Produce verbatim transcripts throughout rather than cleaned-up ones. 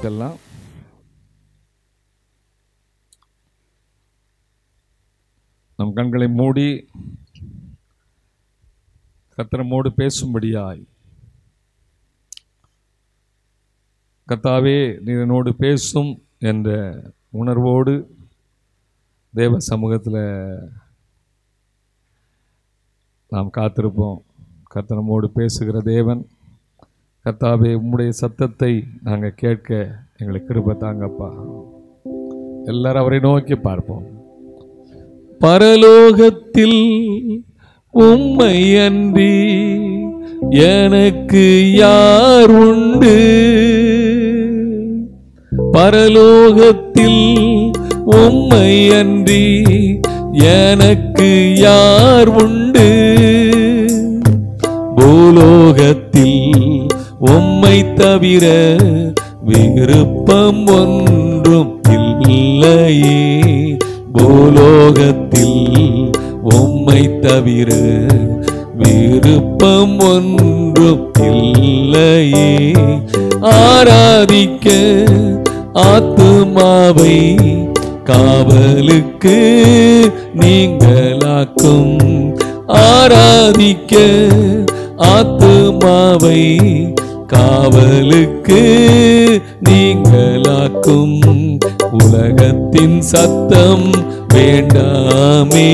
வைக்கலாம். நம் கண்களை மூடி கர்த்தரோடு பேசும்படியாய், கர்த்தாவே நீர் என்னோடு பேசும் என்ற உணர்வோடு தேவ சமூகத்தில் நாம் காத்திருப்போம். கர்த்தர் நம்மோடு பேசுகிற தேவன். கர்த்தாவே உம்முடைய சத்தத்தை நாங்கள் கேட்க எங்களை கிருபை தாங்கப்பா. எல்லாரும் அவரை நோக்கி பார்ப்போம். பரலோகத்தில் உம்மை அன்றி எனக்கு யார் உண்டு? பரலோகத்தில் உம்மை அன்றி எனக்கு யார் உண்டு? பூலோகத்தில் உம்மை தவிர விருப்பம் ஒன்றும் இல்லையே. பூலோகத்தில் உம்மை தவிர விருப்பம் ஒன்றும் இல்லையே. ஆராதிக்க ஆத்துமாவை காவலுக்கு நீங்களாக்கும். ஆராதிக்க ஆத்துமாவை காவலுக்கு நீங்களாக்கும். உலகத்தின் சத்தம் வேண்டாமே,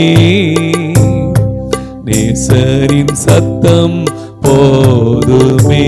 நேசரின் சத்தம் போதுமே.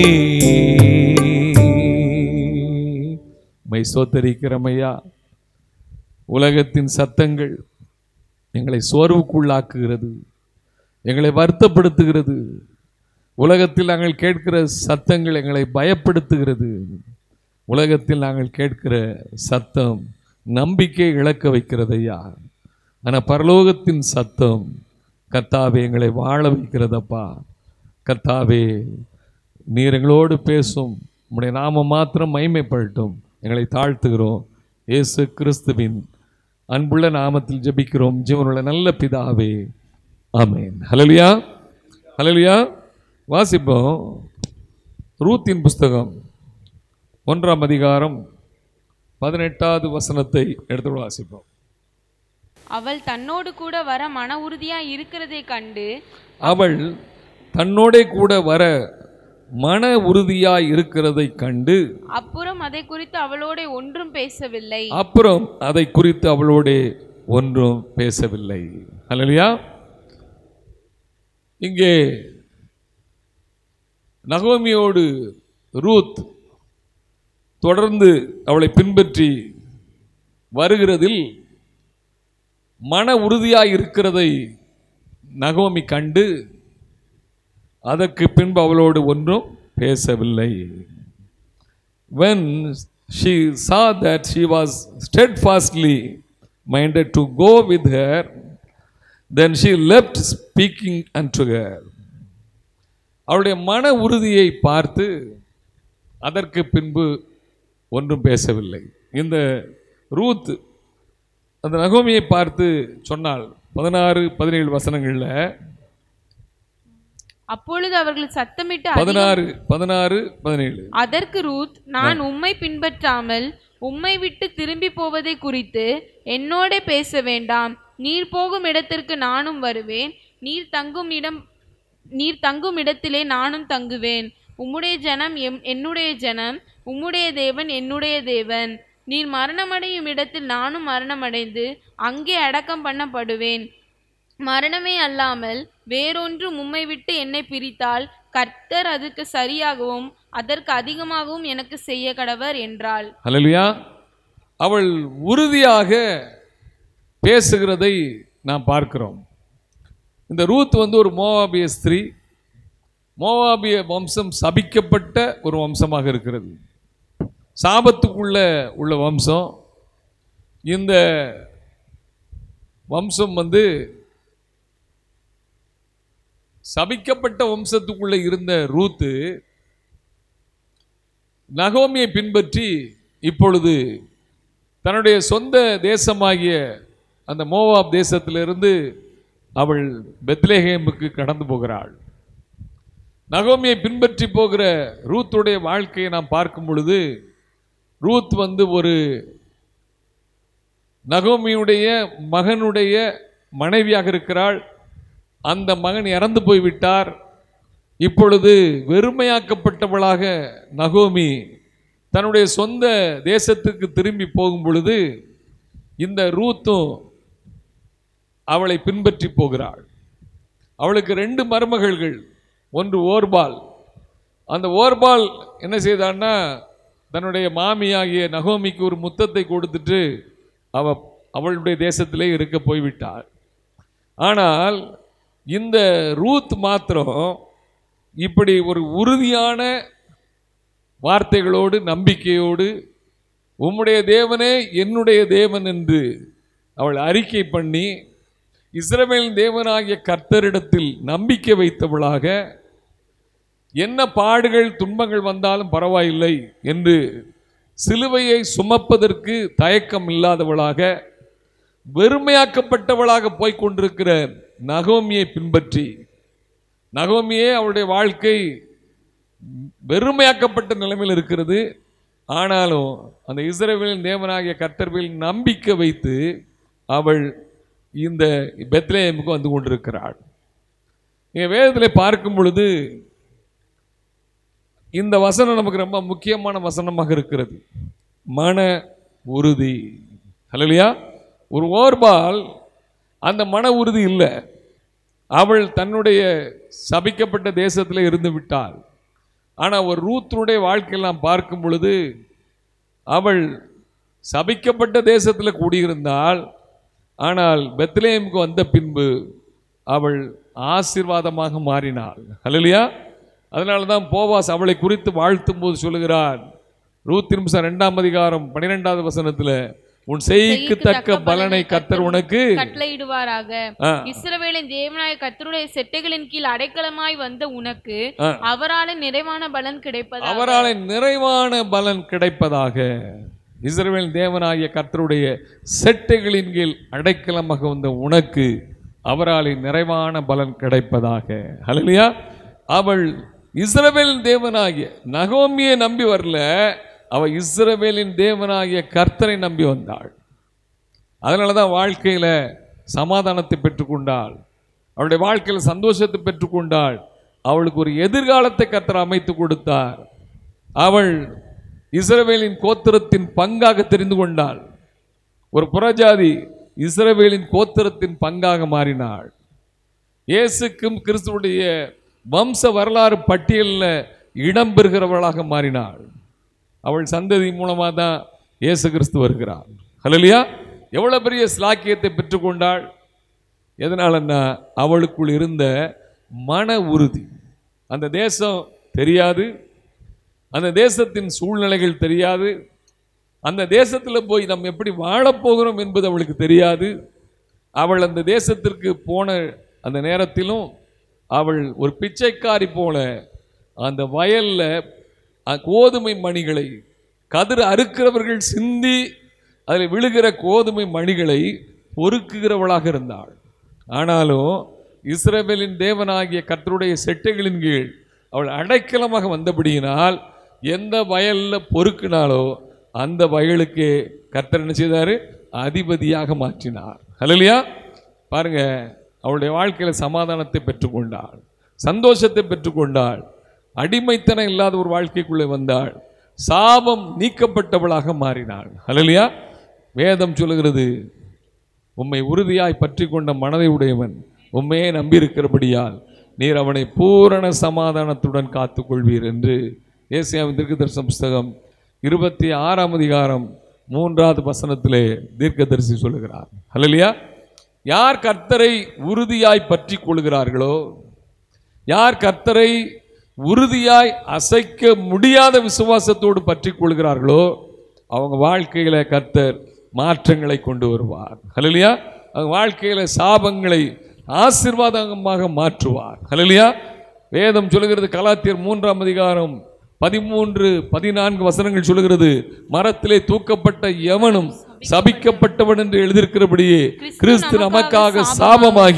மை சோத்தரிக்கிறமையா, உலகத்தின் சத்தங்கள் எங்களை சோர்வுக்குள்ளாக்குகிறது, எங்களை வருத்தப்படுத்துகிறது. உலகத்தில் நாங்கள் கேட்கிற சத்தங்கள் எங்களை பயப்படுத்துகிறது. உலகத்தில் நாங்கள் கேட்கிற சத்தம் நம்பிக்கை இழக்க வைக்கிறது ஐயா. ஆனால் பரலோகத்தின் சத்தம் கர்த்தாவே எங்களை வாழ வைக்கிறதப்பா. கர்த்தாவே நீர் எங்களோடு பேசும், உம்முடைய நாமம் மாத்திரம் மகிமைப்படட்டும். எங்களை தாழ்த்துகிறோம் இயேசு கிறிஸ்துவின் அன்புள்ள நாமத்தில் ஜெபிக்கிறோம் ஜீவனுள்ள நல்ல பிதாவே, ஆமென். ஹல்லேலூயா, ஹல்லேலூயா. வாசிப்போம் ரூத்தின் புஸ்தகம் ஒன்றாம் அதிகாரம் பதினெட்டாவது வசனத்தை எடுத்து வாசிப்போம். அவள் தன்னோடு கூட வர மன உறுதியா இருக்கிறதை கண்டு அவள் தன்னோட கூட வர மன உறுதியாய் இருக்கிறதை கண்டு அப்புறம் அதை குறித்து அவளோட ஒன்றும் பேசவில்லை. அப்புறம் அதை குறித்து அவளோட ஒன்றும் பேசவில்லை. ஹல்லேலூயா. இங்கே நகோமியோடு ரூத் தொடர்ந்து அவளை பின்பற்றி வருகிறதில் மன உறுதியாய் இருக்கிறதை நகோமி கண்டு அதற்கு பின்பு அவளோடு ஒன்றும் பேசவில்லை. When she saw that she was steadfastly minded to go with her, then she left speaking unto her. அவளுடைய மன உறுதியை பார்த்து அதற்கு பின்பு ஒன்றும் பேசவில்லை. இந்த ரூத் அந்த நகோமியை பார்த்து சொன்னாள். பதினாறு பதினேழு வசனங்கள்ல அப்பொழுது அவர்கள் சத்தமிட்டு பதினாறு பதினாறு பதினேழு அதற்கு ரூத், நான் உம்மை பின்பற்றாமல் உம்மை விட்டு திரும்பி போவதை குறித்து என்னோட பேச வேண்டாம். நீர் போகும் இடத்திற்கு நானும் வருவேன், நீர் தங்கும் இடம் நீர் தங்கும் இடத்திலே நானும் தங்குவேன். உம்முடைய ஜனம் எம் என்னுடைய ஜனம், உம்முடைய தேவன் என்னுடைய தேவன். நீர் மரணமடையும் இடத்தில் நானும் மரணமடைந்து அங்கே அடக்கம் பண்ணப்படுவேன். மரணமே அல்லாமல் வேறொன்றும் உம்மை விட்டு என்னை பிரித்தால் கர்த்தர் அதுக்கு சரியாகவும் அதற்கு அதிகமாகவும் எனக்கு செய்ய கடவர் என்றாள். ஹல்லேலூயா. அவள் உறுதியாக பேசுகிறதை நாம் பார்க்கிறோம். இந்த ரூத் வந்து ஒரு மோவாபிய ஸ்திரீ. மோவாபிய வம்சம் சபிக்கப்பட்ட ஒரு வம்சமாக இருக்கிறது, சாபத்துக்குள்ள உள்ள வம்சம். இந்த வம்சம் வந்து சபிக்கப்பட்ட வம்சத்துக்குள்ள இருந்த ரூத்து நகோமியை பின்பற்றி இப்பொழுது தன்னுடைய சொந்த தேசமாகிய அந்த மோவாப் தேசத்திலிருந்து அவள் பெத்லேஹேமுக்கு கடந்து போகிறாள். நகோமியை பின்பற்றி போகிற ரூத்துடைய வாழ்க்கையை நாம் பார்க்கும் பொழுது ரூத் வந்து ஒரு நகோமியுடைய மகனுடைய மனைவியாக இருக்கிறாள். அந்த மகன் இறந்து போய்விட்டார். இப்பொழுது வெறுமையாக்கப்பட்டவளாக நகோமி தன்னுடைய சொந்த தேசத்துக்கு திரும்பி போகும் பொழுது இந்த ரூத்தும் அவளை பின்பற்றி போகிறாள். அவளுக்கு ரெண்டு மருமகள்கள், ஒன்று ஓர்பால். அந்த ஓர்பால் என்ன செய்தான்னா தன்னுடைய மாமியாகிய நகோமிக்கு ஒரு முத்தத்தை கொடுத்துட்டு அவ அவளுடைய தேசத்திலே இருக்க போய்விட்டாள். ஆனால் இந்த ரூத் மாத்திரம் இப்படி ஒரு உறுதியான வார்த்தைகளோடு நம்பிக்கையோடு உம்முடைய தேவனே என்னுடைய தேவன் என்று அவள் அறிக்கை பண்ணி இஸ்ரவேல் தேவனாகிய கர்த்தரிடத்தில் நம்பிக்கை வைத்தவளாக என்ன பாடுகள் துன்பங்கள் வந்தாலும் பரவாயில்லை என்று சிலுவையை சுமப்பதற்கு தயக்கம் இல்லாதவளாக வெறுமையாக்கப்பட்டவளாக போய்கொண்டிருக்கிற நகோமியை பின்பற்றி, நகோமியே அவளுடைய வாழ்க்கை வெறுமையாக்கப்பட்ட நிலைமையில் இருக்கிறது. ஆனாலும் அந்த இஸ்ரவேலின் தேவனாகிய கர்த்தரில் நம்பிக்கை வைத்து அவள் இந்த பெத்லெஹேமுக்கு வந்து கொண்டிருக்கிறாள். இங்கே வேதத்தில் பார்க்கும் பொழுது இந்த வசனம் நமக்கு ரொம்ப முக்கியமான வசனமாக இருக்கிறது. மன உறுதி. ஹல்லேலூயா. ஒரு ஓர்பால் அந்த மன உறுதி இல்லை. அவள் தன்னுடைய சபிக்கப்பட்ட தேசத்தில் இருந்து விட்டாள். ஆனால் ஒரு ரூத்தினுடைய வாழ்க்கையெல்லாம் பார்க்கும் பொழுது அவள் சபிக்கப்பட்ட தேசத்தில் கூடியிருந்தாள். ஆனால் பெத்லெஹேமுக்கு வந்த பின்பு அவள் ஆசீர்வாதமாக மாறினாள். ஹல்லேலூயா. அதனால தான் போவாஸ் அவளை குறித்து வாழ்த்தும் போது சொல்லுகிறார், ரூத்தின் புஸ்தகம் இரண்டாம் அதிகாரம் பன்னிரெண்டாவது வசனத்தில், உன் செய்கைக்கு தக்க பலனை கர்த்தர் உனக்கு கட்டளையிடுவாராக. இஸ்ரவேலின் தேவனாய கர்த்தருடைய செட்டைகளின் கீழ் அடைக்கலமாய் வந்த உனக்கு அவராலே நிறைவான பலன் கிடைப்பதாக. அவராலே நிறைவான பலன் கிடைப்பதாக. இஸ்ரவேல் தேவனாகிய கர்த்தருடைய செட்டைகளின் கீழ் அடைக்கலமாக வந்த உனக்கு அவராலே நிறைவான பலன் கிடைப்பதாக. ஹல்லேலூயா. அவள் இஸ்ரவேலின் தேவனாகிய நகோமியை நம்பி வரல, அவள் இஸ்ரவேலின் தேவனாகிய கர்த்தரை நம்பி வந்தாள். அதனால தான் வாழ்க்கையில் சமாதானத்தை பெற்றுக்கொண்டாள், அவளுடைய வாழ்க்கையில் சந்தோஷத்தை பெற்றுக்கொண்டாள். அவளுக்கு ஒரு எதிர்காலத்தை கர்த்தர் அமைத்து கொடுத்தார். அவள் இஸ்ரவேலின் கோத்திரத்தின் பங்காக தெரிந்து கொண்டாள். ஒரு புறஜாதி இஸ்ரவேலின் கோத்திரத்தின் பங்காக மாறினாள். இயேசுக்கும் கிறிஸ்துவுடைய வம்ச வரலாறு பட்டியலில் இடம்பெறுகிறவளாக மாறினாள். அவள் சந்ததி மூலமாக தான் இயேசு கிறிஸ்து வருகிறார். ஹல்லேலூயா. எவ்வளோ பெரிய ஸ்லாக்கியத்தை பெற்றுக்கொண்டாள். எதனாலன்னா அவளுக்குள் இருந்த மன உறுதி. அந்த தேசம் தெரியாது, அந்த தேசத்தின் சூழ்நிலைகள் தெரியாது, அந்த தேசத்தில் போய் நம்ம எப்படி வாழப்போகிறோம் என்பது அவளுக்கு தெரியாது. அவள் அந்த தேசத்திற்கு போன அந்த நேரத்திலும் அவள் ஒரு பிச்சைக்காரி போல அந்த வயலில் கோதுமை மணிகளை, கதிர் அறுக்கிறவர்கள் சிந்தி அதில் விழுகிற கோதுமை மணிகளை பொறுக்குகிறவளாக இருந்தாள். ஆனாலும் இஸ்ரவேலின் தேவனாகிய கர்த்தருடைய செட்டைகளின் கீழ் அவள் அடைக்கலமாக வந்தபடியினால் எந்த வயலில் பொறுக்கினாலோ அந்த வயலுக்கு கர்த்தர் என்ன செய்தார்? அதிபதியாக மாற்றினார். ஹல்லேலூயா. பாருங்க, அவளுடைய வாழ்க்கையில் சமாதானத்தை பெற்றுக்கொண்டாள், சந்தோஷத்தை பெற்றுக்கொண்டாள், அடிமைத்தனம் இல்லாத ஒரு வாழ்க்கைக்குள்ளே வந்தாள், சாபம் நீக்கப்பட்டவளாக மாறினாள். ஹல்லேலூயா. வேதம் சொல்லுகிறது, உம்மை உறுதியாய் பற்றி கொண்ட மனதை உடையவன் உண்மையே நம்பியிருக்கிறபடியால் நீர் அவனை பூரண சமாதானத்துடன் காத்துக்கொள்வீர் என்று ஏசாயாவின் தீர்க்கதரிசன புஸ்தகம் இருபத்தி ஆறாம் அதிகாரம் மூன்றாவது வசனத்திலே தீர்க்கதரிசி சொல்லுகிறார். ஹல்லேலூயா. யார் கர்த்தரை உறுதியாய் பற்றி கொள்கிறார்களோ, யார் கர்த்தரை உறுதியாய் அசைக்க முடியாத விசுவாசத்தோடு பற்றி கொள்கிறார்களோ அவங்க வாழ்க்கையில கர்த்தர் மாற்றங்களை கொண்டு வருவார். ஹல்லேலூயா. அவங்க வாழ்க்கையில சாபங்களை ஆசீர்வாதமாக மாற்றுவார். ஹல்லேலூயா. வேதம் சொல்லுகிறது, கலாத்தியர் மூன்றாம் அதிகாரம் பதிமூன்று பதினான்கு வசனங்கள் சொல்லுகிறது, மரத்திலே தூக்கப்பட்ட எவனும் சபிக்கப்பட்டவன் என்று எழுதியிருக்கிறபடியே கிறிஸ்து நமக்காக சாபமாகி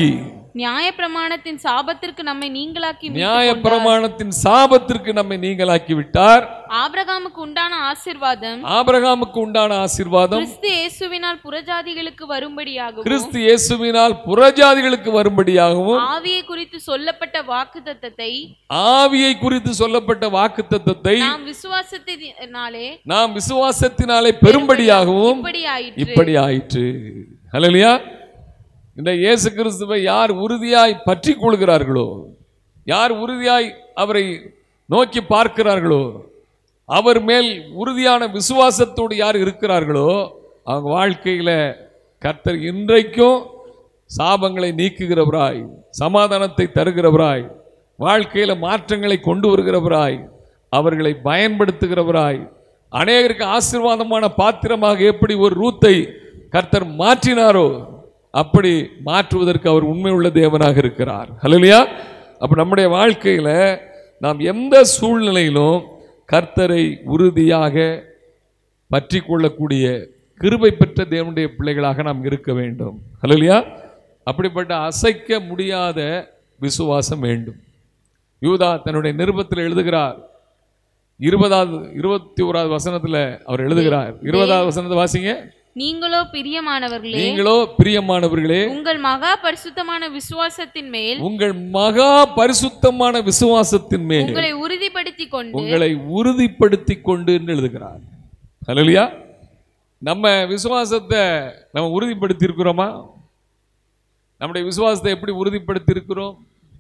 நியாயப்பிரமாணத்தின் சாபத்திற்கு நம்மை நீங்களாக்கி நியாயப்பிரமாணத்தின் சாபத்திற்கு நம்மை நீங்களாக்கி விட்டார். ஆபிரகாமுக்கு உண்டான ஆசீர்வாதம் ஆபிரகாமுக்கு உண்டான ஆசீர்வாதம் கிறிஸ்து இயேசுவினால் புறஜாதிகளுக்கு வரும்படியாகவும் கிறிஸ்து இயேசுவினால் புறஜாதிகளுக்கு வரும்படியாகவும் ஆவியை குறித்து சொல்லப்பட்ட வாக்குத்தத்தத்தை ஆவியை குறித்து சொல்லப்பட்ட வாக்குத்தத்தத்தை நாம் விசுவாசத்தினாலே நாம் விசுவாசத்தினாலே பெரும்படியாகவும் இப்படி ஆயிற்று. இப்படி ஆயிற்று. ஹல்லேலூயா. இந்த இயேசு கிறிஸ்துவை யார் உறுதியாய் பற்றி கொள்கிறார்களோ, யார் உறுதியாய் அவரை நோக்கி பார்க்கிறார்களோ, அவர் மேல் உறுதியான விசுவாசத்தோடு யார் இருக்கிறார்களோ, அவங்க வாழ்க்கையில கர்த்தர் இன்றைக்கும் சாபங்களை நீக்குகிறவராய், சமாதானத்தை தருகிறவராய், வாழ்க்கையில மாற்றங்களை கொண்டு வருகிறவராய், அவர்களை பயன்படுத்துகிறவராய், அநேகருக்கு ஆசீர்வாதமான பாத்திரமாக எப்படி ஒரு ரூத்தை கர்த்தர் மாற்றினாரோ அப்படி மாற்றுவதற்கு அவர் உண்மை உள்ள தேவனாக இருக்கிறார். ஹல்லேலூயா. அப்ப நம்முடைய வாழ்க்கையில நாம் எந்த சூழ்நிலையிலும் கர்த்தரை உறுதியாக பற்றி கொள்ளக்கூடிய கிருபை பெற்ற தேவனுடைய பிள்ளைகளாக நாம் இருக்க வேண்டும். ஹல்லேலூயா. அப்படிப்பட்ட அசைக்க முடியாத விசுவாசம் வேண்டும். யூதா தன்னுடைய நிருபத்தில் எழுதுகிறார். இருபதாவது இருபத்தி ஓராவது வசனத்துல அவர் எழுதுகிறார். இருபதாவது வசனத்தை வாசிங்க. நீங்களோ பிரியமானவர்களே நீங்களோ பிரியமானவர்களே உங்கள் மகா பரிசுத்தமான விசுவாசத்தின் மேல் உங்கள் மகா பரிசுத்தமான விசுவாசத்தின் மேல் உங்களை உறுதிப்படுத்திக் கொண்டு உங்களை உறுதிப்படுத்திக் கொண்டு என்று எழுதுகிறார். ஹல்லேலூயா. நம்ம விசுவாசத்தை நம்ம உறுதிப்படுத்தி இருக்கிறோமா? நம்முடைய விசுவாசத்தை எப்படி உறுதிப்படுத்தி இருக்கிறோம்?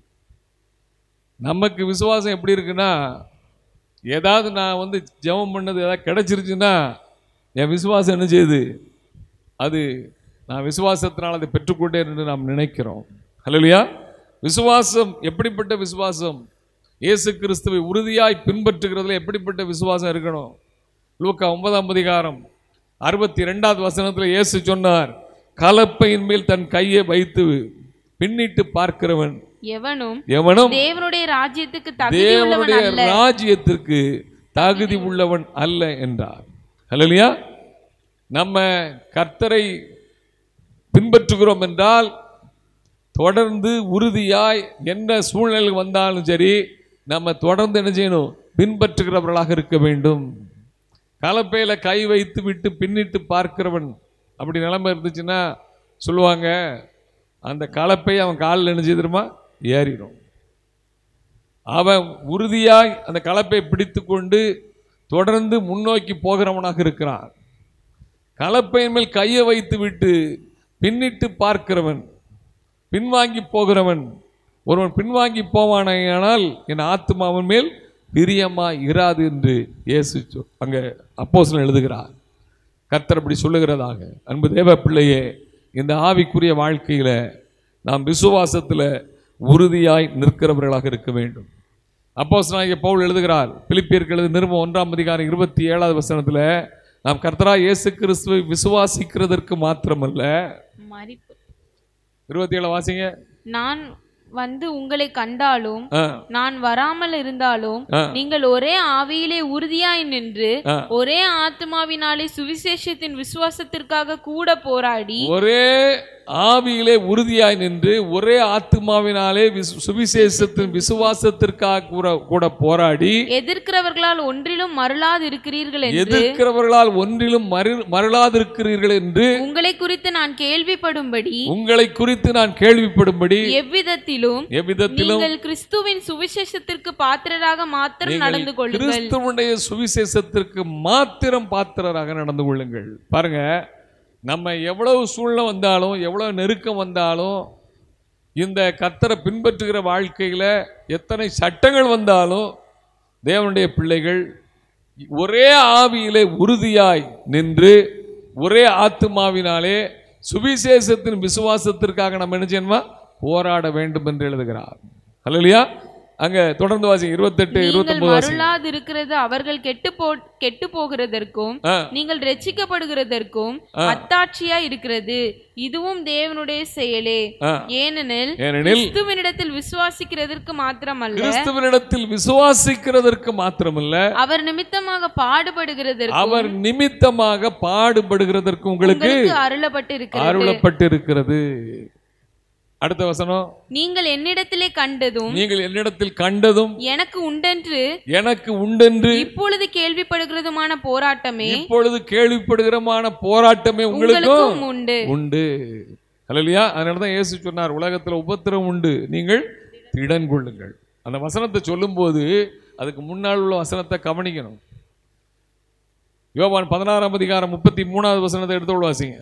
நமக்கு விசுவாசம் எப்படி இருக்குன்னா, ஏதாவது நான் வந்து ஜெபம் பண்ணது ஏதாவது கிடைச்சிருச்சுன்னா என் விசுவாசம் என்ன செய்யுது? அது நான் விசுவாசத்தினால் அதை பெற்றுக்கொண்டேன் என்று நாம் நினைக்கிறோம். ஹல்லேலூயா. விசுவாசம் எப்படிப்பட்ட விசுவாசம்? இயேசு கிறிஸ்துவை உறுதியாய் பின்பற்றுகிறதுல எப்படிப்பட்ட விசுவாசம் இருக்கணும்? லூக்கா ஒன்பதாம் அதிகாரம் அறுபத்தி இரண்டாவது வசனத்தில் இயேசு சொன்னார், கலப்பையின் மேல் தன் கையை வைத்து பின்னிட்டு பார்க்கிறவன் எவனும் எவனும் தேவனுடைய ராஜ்யத்துக்கு தகுதி உள்ளவன் தேவனுடைய அல்ல. ராஜ்யத்திற்கு தகுதி உள்ளவன் அல்ல என்றார். ஹல்லேலூயா. நம்ம கர்த்தரை பின்பற்றுகிறோம் என்றால் தொடர்ந்து உறுதியாய் என்ன சூழ்நிலை வந்தாலும் சரி நம்ம தொடர்ந்து என்ன செய்யணும்? பின்பற்றுகிறவர்களாக இருக்க வேண்டும். கலப்பையில கை வைத்து விட்டு பின்னிட்டு பார்க்கிறவன் அப்படி நிலைமை இருந்துச்சுன்னா சொல்லுவாங்க, அந்த கலப்பை அவன் காலில் என்ன செய்திருமா? ஏறிடும். அவன் உறுதியாய் அந்த கலப்பை பிடித்து கொண்டு தொடர்ந்து முன்னோக்கி போகிறவனாக இருக்கிறான். கலப்பையின் மேல் கையை வைத்து விட்டு பின்னிட்டு பார்க்கிறவன், பின்வாங்கி போகிறவன், ஒருவன் பின்வாங்கி போவானால் என் ஆத்துமா அவன் மேல் பிரியமா இராது என்று இயேசு அங்க அப்போஸ்தலன் எழுதுகிறார். கர்த்தர் அப்படி சொல்லுகிறதாக. அன்பு தேவ பிள்ளையே, இந்த ஆவிக்குரிய வாழ்க்கையில நாம் விசுவாசத்துல உறுதியாய் நிற்கிறவர்களாக இருக்க வேண்டும். அப்போஸ்தலனாகிய பவுல் எழுதுகிறார், பிலிப்பியருக்கு எழுதிய நிருபம் ஒன்றாம் அதிகாரம் இருபத்தி ஏழாவது வசனத்துல, நாம் கர்த்தராகிய இயேசு கிறிஸ்துவை விசுவாசிக்கிறதற்கு மாத்திரமல்ல, இருபத்தி ஏழு வாசிங்க. நான் வந்து உங்களை கண்டாலும் நான் வராமல் இருந்தாலும் நீங்கள் ஒரே ஆவியிலே உறுதியாய் நின்று ஒரே ஆத்மாவினாலே சுவிசேஷத்தின் விசுவாசத்திற்காக கூட போராடி ஒரே ஆவியிலே உறுதியாய் நின்று ஒரே ஆத்மாவினாலே சுவிசேஷத்தின் விசுவாசத்திற்காக கூட போராடி எதிர்க்கிறவர்களால் ஒன்றிலும் மருளாது இருக்கிறீர்கள் என்று எதிர்க்கிறவர்களால் ஒன்றிலும் மருளாது இருக்கிறீர்கள் என்று உங்களை குறித்து நான் கேள்விப்படும்படி உங்களை குறித்து நான் கேள்விப்படும்படி எவ்விதத்திலும் எவ்விதத்திலும் நீங்கள் கிறிஸ்துவின் சுவிசேஷத்திற்கு பாத்திரராக மாத்திரம் நடந்து கொள்ளுங்கள். கிறிஸ்துவுடைய சுவிசேஷத்திற்கு மாத்திரம் பாத்திரராக நடந்து கொள்ளுங்கள். பாருங்க, நம்ம எவ்வளவு சூழ்நிலை வந்தாலும் எவ்வளவு நெருக்கம் வந்தாலும் இந்த கர்த்தரை பின்பற்றுகிற வாழ்க்கையில எத்தனை சட்டங்கள் வந்தாலும் தேவனுடைய பிள்ளைகள் ஒரே ஆவியிலே உறுதியாய் நின்று ஒரே ஆத்துமாவினாலே சுவிசேஷத்தின் விசுவாசத்திற்காக நம்ம என்ன செய்யணுமா? போராட வேண்டும் என்று எழுதுகிறார். ஹல்லேலூயா. அங்க தொடர்ந்து வாசிங்க. இருபத்தெட்டு இருபத்தொன்பது மருளாது இருக்கிறது அவர்கள் கெட்டு போ கெட்டு போகிறதற்கும் நீங்கள் ரட்சிக்கப்படுகிறதற்கும் அத்தாட்சியா இருக்கிறது. இதுவும் தேவனுடைய செயலே. ஏனெனில் கிறிஸ்துவினிடத்தில் விசுவாசிக்கிறதற்கு மாத்திரமல்ல கிறிஸ்துவினிடத்தில் விசுவாசிக்கிறதற்கு மாத்திரமல்ல அவர் நிமித்தமாக பாடுபடுகிறதற்கு அவர் நிமித்தமாக பாடுபடுகிறதற்கு உங்களுக்கு அருளப்பட்டிருக்கிறது அருளப்பட்டிருக்கிறது. அடுத்த வசனம், நீங்கள் என்னிடத்திலே கண்டதும் நீங்கள் என்னிடத்தில் கண்டதும் எனக்கு உண்டென்று எனக்கு உண்டென்று இப்பொழுது கேள்விப்படுகிறதுமான போராட்டமே இப்பொழுது கேள்விப்படுகிறமான போராட்டமே உங்களுக்கும் உண்டு உண்டு. ஹல்லேலூயா. அதனாலதான் இயேசு சொன்னார், உலகத்துல உபத்திரவம் உண்டு, நீங்கள் திடன் கொள்ளுங்கள். அந்த வசனத்தை சொல்லும் போது அதுக்கு முன்னால் உள்ள வசனத்தை கவனிக்கணும். யோவான் பதினாறாம் அதிகாரம் முப்பத்தி மூணாவது வசனத்தை எடுத்து வாசிங்க.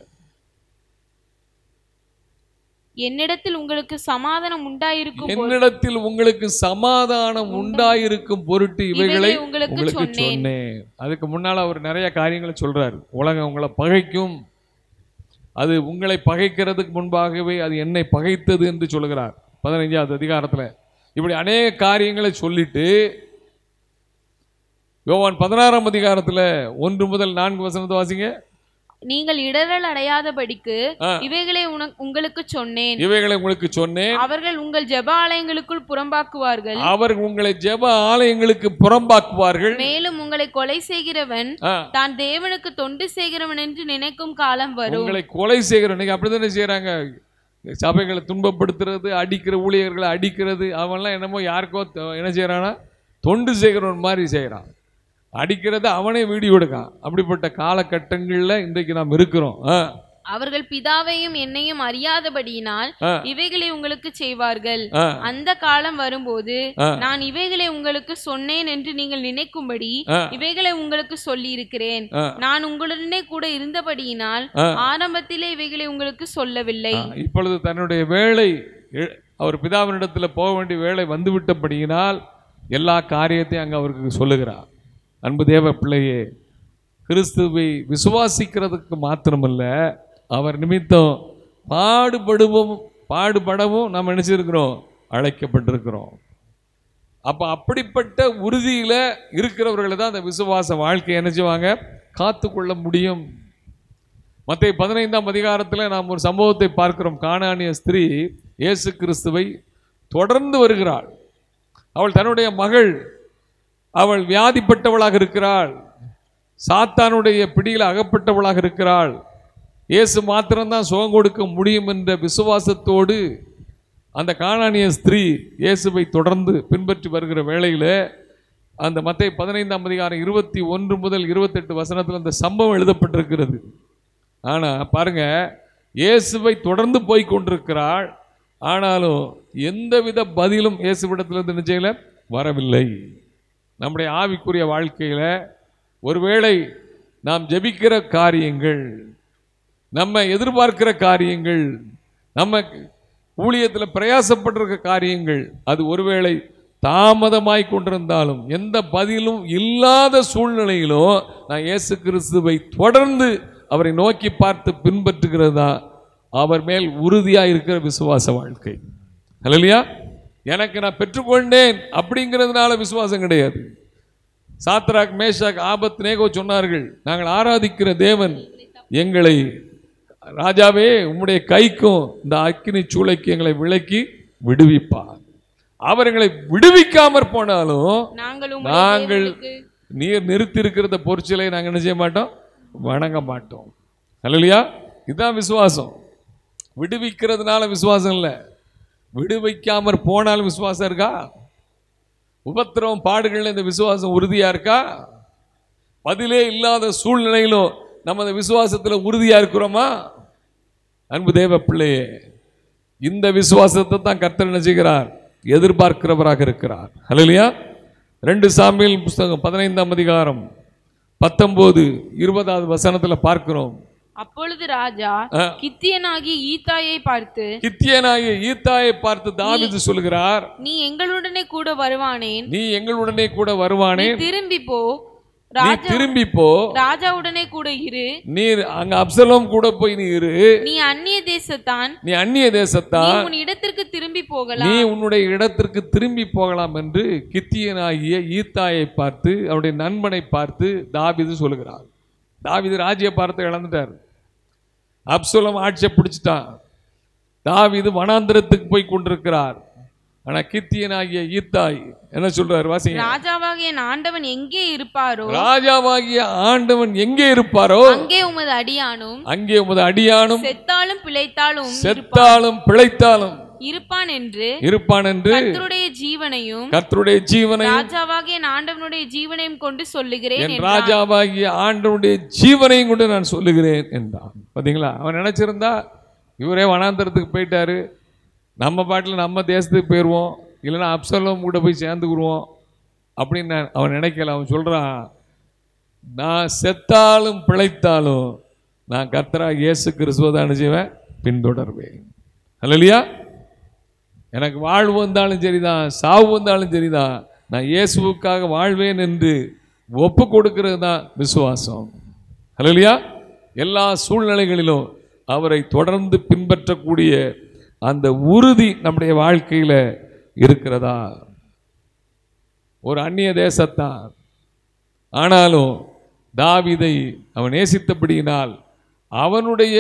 என்னிடத்தில் உங்களுக்கு சமாதானம் உண்டாயிருக்கும் என்னிடத்தில் உங்களுக்கு சமாதானம் உண்டாயிருக்கும் பொருட்டு இவைகளை உங்களுக்கு சொன்னேன். அதுக்கு முன்னால அவர் நிறைய காரியங்களை சொல்றாரு. உலகம் உங்களை பகைக்கும், அது உங்களை பகைக்கிறதுக்கு முன்பாகவே அது என்னை பகைத்தது என்று சொல்லுகிறார் பதினைஞ்சாவது அதிகாரத்துல. இப்படி அநேக காரியங்களை சொல்லிட்டு யோவான் பதினாறாம் அதிகாரத்துல ஒன்று முதல் நான்கு வசனத்தை வாசிங்க. நீங்கள் இடரல் அடையாதபடிக்கு இவைகளை உங்களுக்கு சொன்னேன் இவைகளை உங்களுக்கு சொன்னேன் அவர்கள் உங்கள் ஜெப ஆலயங்களுக்குள் புறம்பாக்குவார்கள் அவர்கள் உங்களை ஜெப ஆலயங்களுக்கு புறம்பாக்குவார்கள் மேலும் உங்களை கொலை செய்கிறவன் தான் தேவனுக்கு தொண்டு செய்கிறவன் என்று நினைக்கும் காலம் வரும். உங்களை கொலை செய்கிறவன் அப்படித்தானே செய்யறாங்க. சபைகளை துன்பப்படுத்துறது, அடிக்கிற ஊழியர்களை அடிக்கிறது, அவன்லாம் என்னமோ யாருக்கோ என்ன செய்யறானா தொண்டு செய்கிறவன் மாதிரி செய்யறான். அடிக்கிறத அவனே வீடியோ எடுக்கான். அப்படிப்பட்ட காலகட்டங்கள்ல இன்றைக்கு நாம் இருக்கிறோம். அவர்கள் பிதாவையும் என்னையும் அறியாதபடியினால் இவைகளை உங்களுக்கு செய்வார்கள். அந்த காலம் வரும்போது நான் இவைகளை உங்களுக்கு சொன்னேன் என்று நீங்கள் நினைக்கும்படி இவைகளை உங்களுக்கு சொல்லி இருக்கிறேன். நான் உங்களுடனே கூட இருந்தபடியினால் ஆரம்பத்திலே இவைகளை உங்களுக்கு சொல்லவில்லை. இப்பொழுது தன்னுடைய வேலை, அவர் பிதாவினிடத்தில் போக வேண்டிய வேலை வந்துவிட்டபடியினால் எல்லா காரியத்தையும் அங்க அவருக்கு சொல்லுகிறார். அன்பு தேவ பிள்ளையே, கிறிஸ்துவை விசுவாசிக்கிறதுக்கு மாத்திரமல்ல, அவர் நிமித்தம் பாடுபடுவோம் பாடுபடவும் நாம் நினைச்சிருக்கிறோம், அழைக்கப்பட்டிருக்கிறோம். அப்ப அப்படிப்பட்ட உறுதியில இருக்கிறவர்களை தான் அந்த விசுவாச வாழ்க்கையை என்ன செய்வாங்க, காத்து கொள்ள முடியும். மத்தேயு பதினைந்தாம் அதிகாரத்தில் நாம் ஒரு சம்பவத்தை பார்க்கிறோம். கானானிய ஸ்திரீ இயேசு கிறிஸ்துவை தொடர்ந்து வருகிறாள். அவள் தன்னுடைய மகள், அவள் வியாதிப்பட்டவளாக இருக்கிறாள், சாத்தானுடைய பிடியில் அகப்பட்டவளாக இருக்கிறாள். இயேசு மாத்திரம்தான் சுகம் கொடுக்க முடியும் என்ற விசுவாசத்தோடு அந்த கானானிய ஸ்திரீ இயேசுவை தொடர்ந்து பின்பற்றி வருகிற வேளையில் அந்த மத்தேயு பதினைந்தாம் அதிகாரம் இருபத்தி ஒன்று முதல் இருபத்தெட்டு வசனத்தில் அந்த சம்பவம் எழுதப்பட்டிருக்கிறது. ஆனால் பாருங்க, இயேசுவை தொடர்ந்து போய் கொண்டிருக்கிறாள். ஆனாலும் எந்தவித பதிலும் இயேசுவிடத்திலிருந்து நிச்சயில வரவில்லை. நம்முடைய ஆவிக்குரிய வாழ்க்கையில் ஒருவேளை நாம் ஜெபிக்கிற காரியங்கள், நம்ம எதிர்பார்க்கிற காரியங்கள், நம்ம ஊழியத்தில் பிரயாசப்பட்டிருக்க காரியங்கள், அது ஒருவேளை தாமதமாய் கொண்டிருந்தாலும், எந்த பதிலும் இல்லாத சூழ்நிலையிலும் நான் இயேசு கிறிஸ்துவை தொடர்ந்து அவரை நோக்கி பார்த்து பின்பற்றுகிறதா அவர் மேல் உறுதியாக இருக்கிற விசுவாச வாழ்க்கை. ஹல்லேலூயா. எனக்கு நான் பெற்றுக்கொண்டேன் அப்படிங்கிறதுனால விசுவாசம் கிடையாது. சாத்ராக், மேஷாக், ஆபத்நேகோ சொன்னார்கள், நாங்கள் ஆராதிக்கிற தேவன் எங்களை, ராஜாவே உம்முடைய கைக்கும் இந்த அக்கினி சூளைக்கு எங்களை விலக்கி விடுவிப்பார். அவர் எங்களை விடுவிக்காமற் போனாலும் நாங்கள் நீர் நிறுத்தி இருக்கிறத பொருட்களை நாங்கள் என்ன செய்ய மாட்டோம், வணங்க மாட்டோம். ஹல்லேலூயா. இதுதான் விசுவாசம். விடுவிக்கிறதுனால விசுவாசம் இல்லை, விடுவிக்காமற் போனாலும் விசுவாசம் இருக்கா? உபத்திரவம் பாடுகள் இந்த விசுவாசம் உறுதியா இருக்கா? பதிலே இல்லாத சூழ்நிலையிலும் நம்ம அந்த விசுவாசத்தில் உறுதியா இருக்கிறோமா? அன்பு தேவ பிள்ளையே, இந்த விசுவாசத்தை தான் கர்த்தர் என்ன செய்கிறார், எதிர்பார்க்கிறவராக இருக்கிறார். ஹல்லேலூயா. ரெண்டு சாமுவேல் புஸ்தகம் பதினைந்தாம் அதிகாரம் பத்தொன்பது இருபதாவது வசனத்துல பார்க்கிறோம். அப்பொழுது ராஜா கித்தியனாகிய ஈத்தாயை பார்த்து கித்தியனாகிய ஈத்தாயை பார்த்து தாவீது சொல்கிறார், நீ எங்களுடனே கூட வருவானேன் நீ எங்களுடனே கூட வருவானேன் திரும்பி போ, நீ திரும்பி போ, ராஜாவுடனே கூட இரு, நீ அங்க அப்சலோம் கூட போய் நீ இரு, நீ அந்நிய தேசத்தான் நீ அந்நிய தேசத்தான் உன் இடத்திற்கு திரும்பி போகலாம், நீ உன்னுடைய இடத்திற்கு திரும்பி போகலாம் என்று கித்தியனாகிய ஈத்தாயை பார்த்து, அவருடைய நண்பனை பார்த்து தாவீது சொல்கிறார். தாவீது ராஜ்ய பார்த்து இழந்துட்டார். அப்சலோம் ஆட்சியை பிடிச்சிட்டான். தாவீது வனாந்திரத்துக்கு போய் கொண்டிருக்கிறார். ஆனா கித்தியனாகிய ஈத்தாய் என்ன சொல்றார், வாசிங்க. ராஜாவாகிய ஆண்டவன் எங்கே இருப்பாரோ, ராஜாவாகிய ஆண்டவன் எங்கே இருப்பாரோ அங்கே உமது அடியானும் அங்கே உமது அடியானும் செத்தாலும் பிழைத்தாலும் செத்தாலும் பிழைத்தாலும் இருப்பான் என்று இருப்பான் என்று கர்த்தருடைய ஜீவனையும் கர்த்தருடைய ஜீவனையும் ராஜாவாகிய ஆண்டவனுடைய ஜீவனையும் கொண்டு சொல்லுகிறேன் என் ராஜாவாகிய ஆண்டவனுடைய ஜீவனையும் கொண்டு நான் சொல்லுகிறேன் என்றான். பாத்தீங்களா, அவன் நினைச்சிருந்தா இவரே வனாந்தரத்துக்கு போயிட்டாரு, நம்ம பாட்டில் நம்ம தேசத்துக்கு போயிடுவோம், இல்லைன்னா அப்சலோம் கூட போய் சேர்ந்துக்குருவோம் அப்படின்னு அவன் நினைக்கல. அவன் சொல்றான், நான் செத்தாலும் பிழைத்தாலும் நான் கர்த்தராகிய இயேசு கிறிஸ்துவை தான் செய்வேன், பின்தொடர்வேன். அல்லேலூயா. எனக்கு வாழ்வு வந்தாலும் சரிதான், சாவு வந்தாலும் சரிதான், நான் இயேசுவுக்காக வாழ்வேன் என்று ஒப்பு கொடுக்கிறது தான் விசுவாசம். அல்லேலூயா. எல்லா சூழ்நிலைகளிலும் அவரை தொடர்ந்து பின்பற்றக்கூடிய அந்த உறுதி நம்முடைய வாழ்க்கையில இருக்கிறதா? ஒரு அந்நிய தேசத்தான், ஆனாலும் தாவீதை அவன் நேசித்தபடியினால் அவனுடைய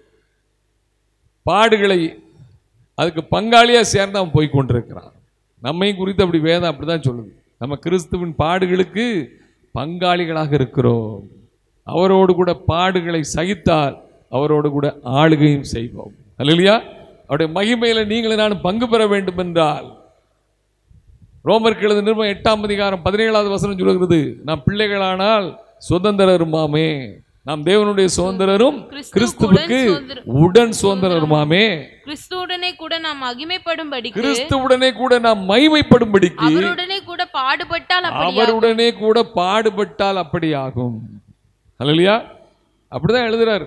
பாடுகளை அதுக்கு பங்காளியாக சேர்ந்து அவன் போய் கொண்டிருக்கிறான். நம்மையும் குறித்து அப்படி வேதம் அப்படிதான் சொல்லுது, நம்ம கிறிஸ்துவின் பாடுகளுக்கு பங்காளிகளாக இருக்கிறோம். அவரோடு கூட பாடுகளை சகித்தால் அவரோடு கூட ஆளுகையும் செய்வோம். அல்லேலூயா. அவருடைய மகிமையில நீங்களும் நானும் பங்கு பெற வேண்டும் என்றால் ரோமருக்கு எழுதின நிருபம் எட்டாம் அதிகாரம் பதினேழாவது வசனம் சொல்கிறது, நாம் பிள்ளைகளானால் சுதந்திரருமாமே, நாம் தேவனுடைய சுதந்திரரும் கிறிஸ்துவுக்கு உடன் சுதந்திரருமாமே, கிறிஸ்துவுடனே கூட நாம் மகிமைப்படும்படி கிறிஸ்துவுடனே கூட நாம் மகிமைப்படும்படிக்கு அவருடனே கூட பாடுபட்டால் அவருடனே கூட பாடுபட்டால் அப்படியாகும். அல்லேலூயா. அப்படிதான் எழுதுறாரு.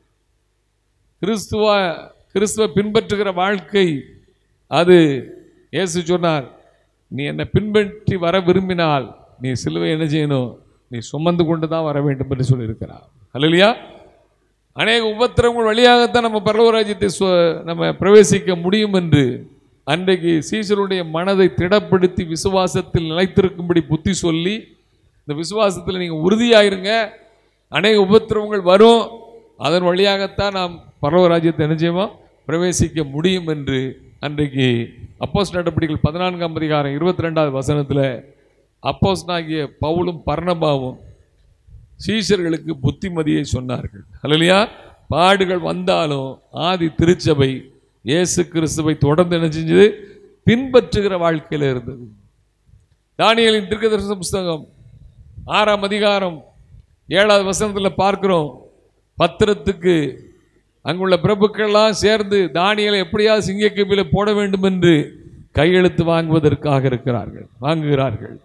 கிறிஸ்துவ கிறிஸ்துவ பின்பற்றுகிற வாழ்க்கை அது இயேசு சொன்னார், நீ என்னை பின்பற்றி வர விரும்பினால் நீ சிலுவை என்ன செய்யணும், நீ சுமந்து கொண்டு தான் வர வேண்டும் என்று சொல்லியிருக்கிறார். அல்லேலூயா. அநேக உபத்திரவங்கள் வழியாகத்தான் நம்ம பரலோக ராஜ்யத்தை நம்ம பிரவேசிக்க முடியும் என்று அன்றைக்கு சீசருடைய மனதை திடப்படுத்தி விசுவாசத்தில் நிலைத்திருக்கும்படி புத்தி சொல்லி, இந்த விசுவாசத்தில் நீங்கள் உறுதியாயிருங்க, அநேக உபத்திரவங்கள் வரும், அதன் வழியாகத்தான் நாம் பரலோக ராஜ்யத்தை என்ன செய்வோம், பிரவேசிக்க முடியும் என்று அன்றைக்கு அப்போஸ்தலர் நடபடிகள் பதினான்காம் அதிகாரம் இருபத்தி ரெண்டாவது வசனத்தில் அப்போஸ்தலனாகிய பவுலும் பர்னபாவும் சீஷர்களுக்கு புத்திமதியை சொன்னார்கள். அல்லேலூயா. பாடுகள் வந்தாலும் ஆதி திருச்சபை இயேசு கிறிஸ்துவை தொடர்ந்து என்ன செஞ்சது, பின்பற்றுகிற வாழ்க்கையில் இருந்தது. தானியேலின் தீர்க்கதரிசன புஸ்தகம் ஆறாம் அதிகாரம் ஏழாவது வசனத்தில் பார்க்கிறோம், பத்திரத்துக்கு அங்குள்ள பிரபுக்கள்லாம் சேர்ந்து தானியேலை எப்படியாவது சிங்கக்கபில போட வேண்டும் என்று கையெழுத்து வாங்குவதற்காக இருக்கிறார்கள் வாங்குகிறார்கள்.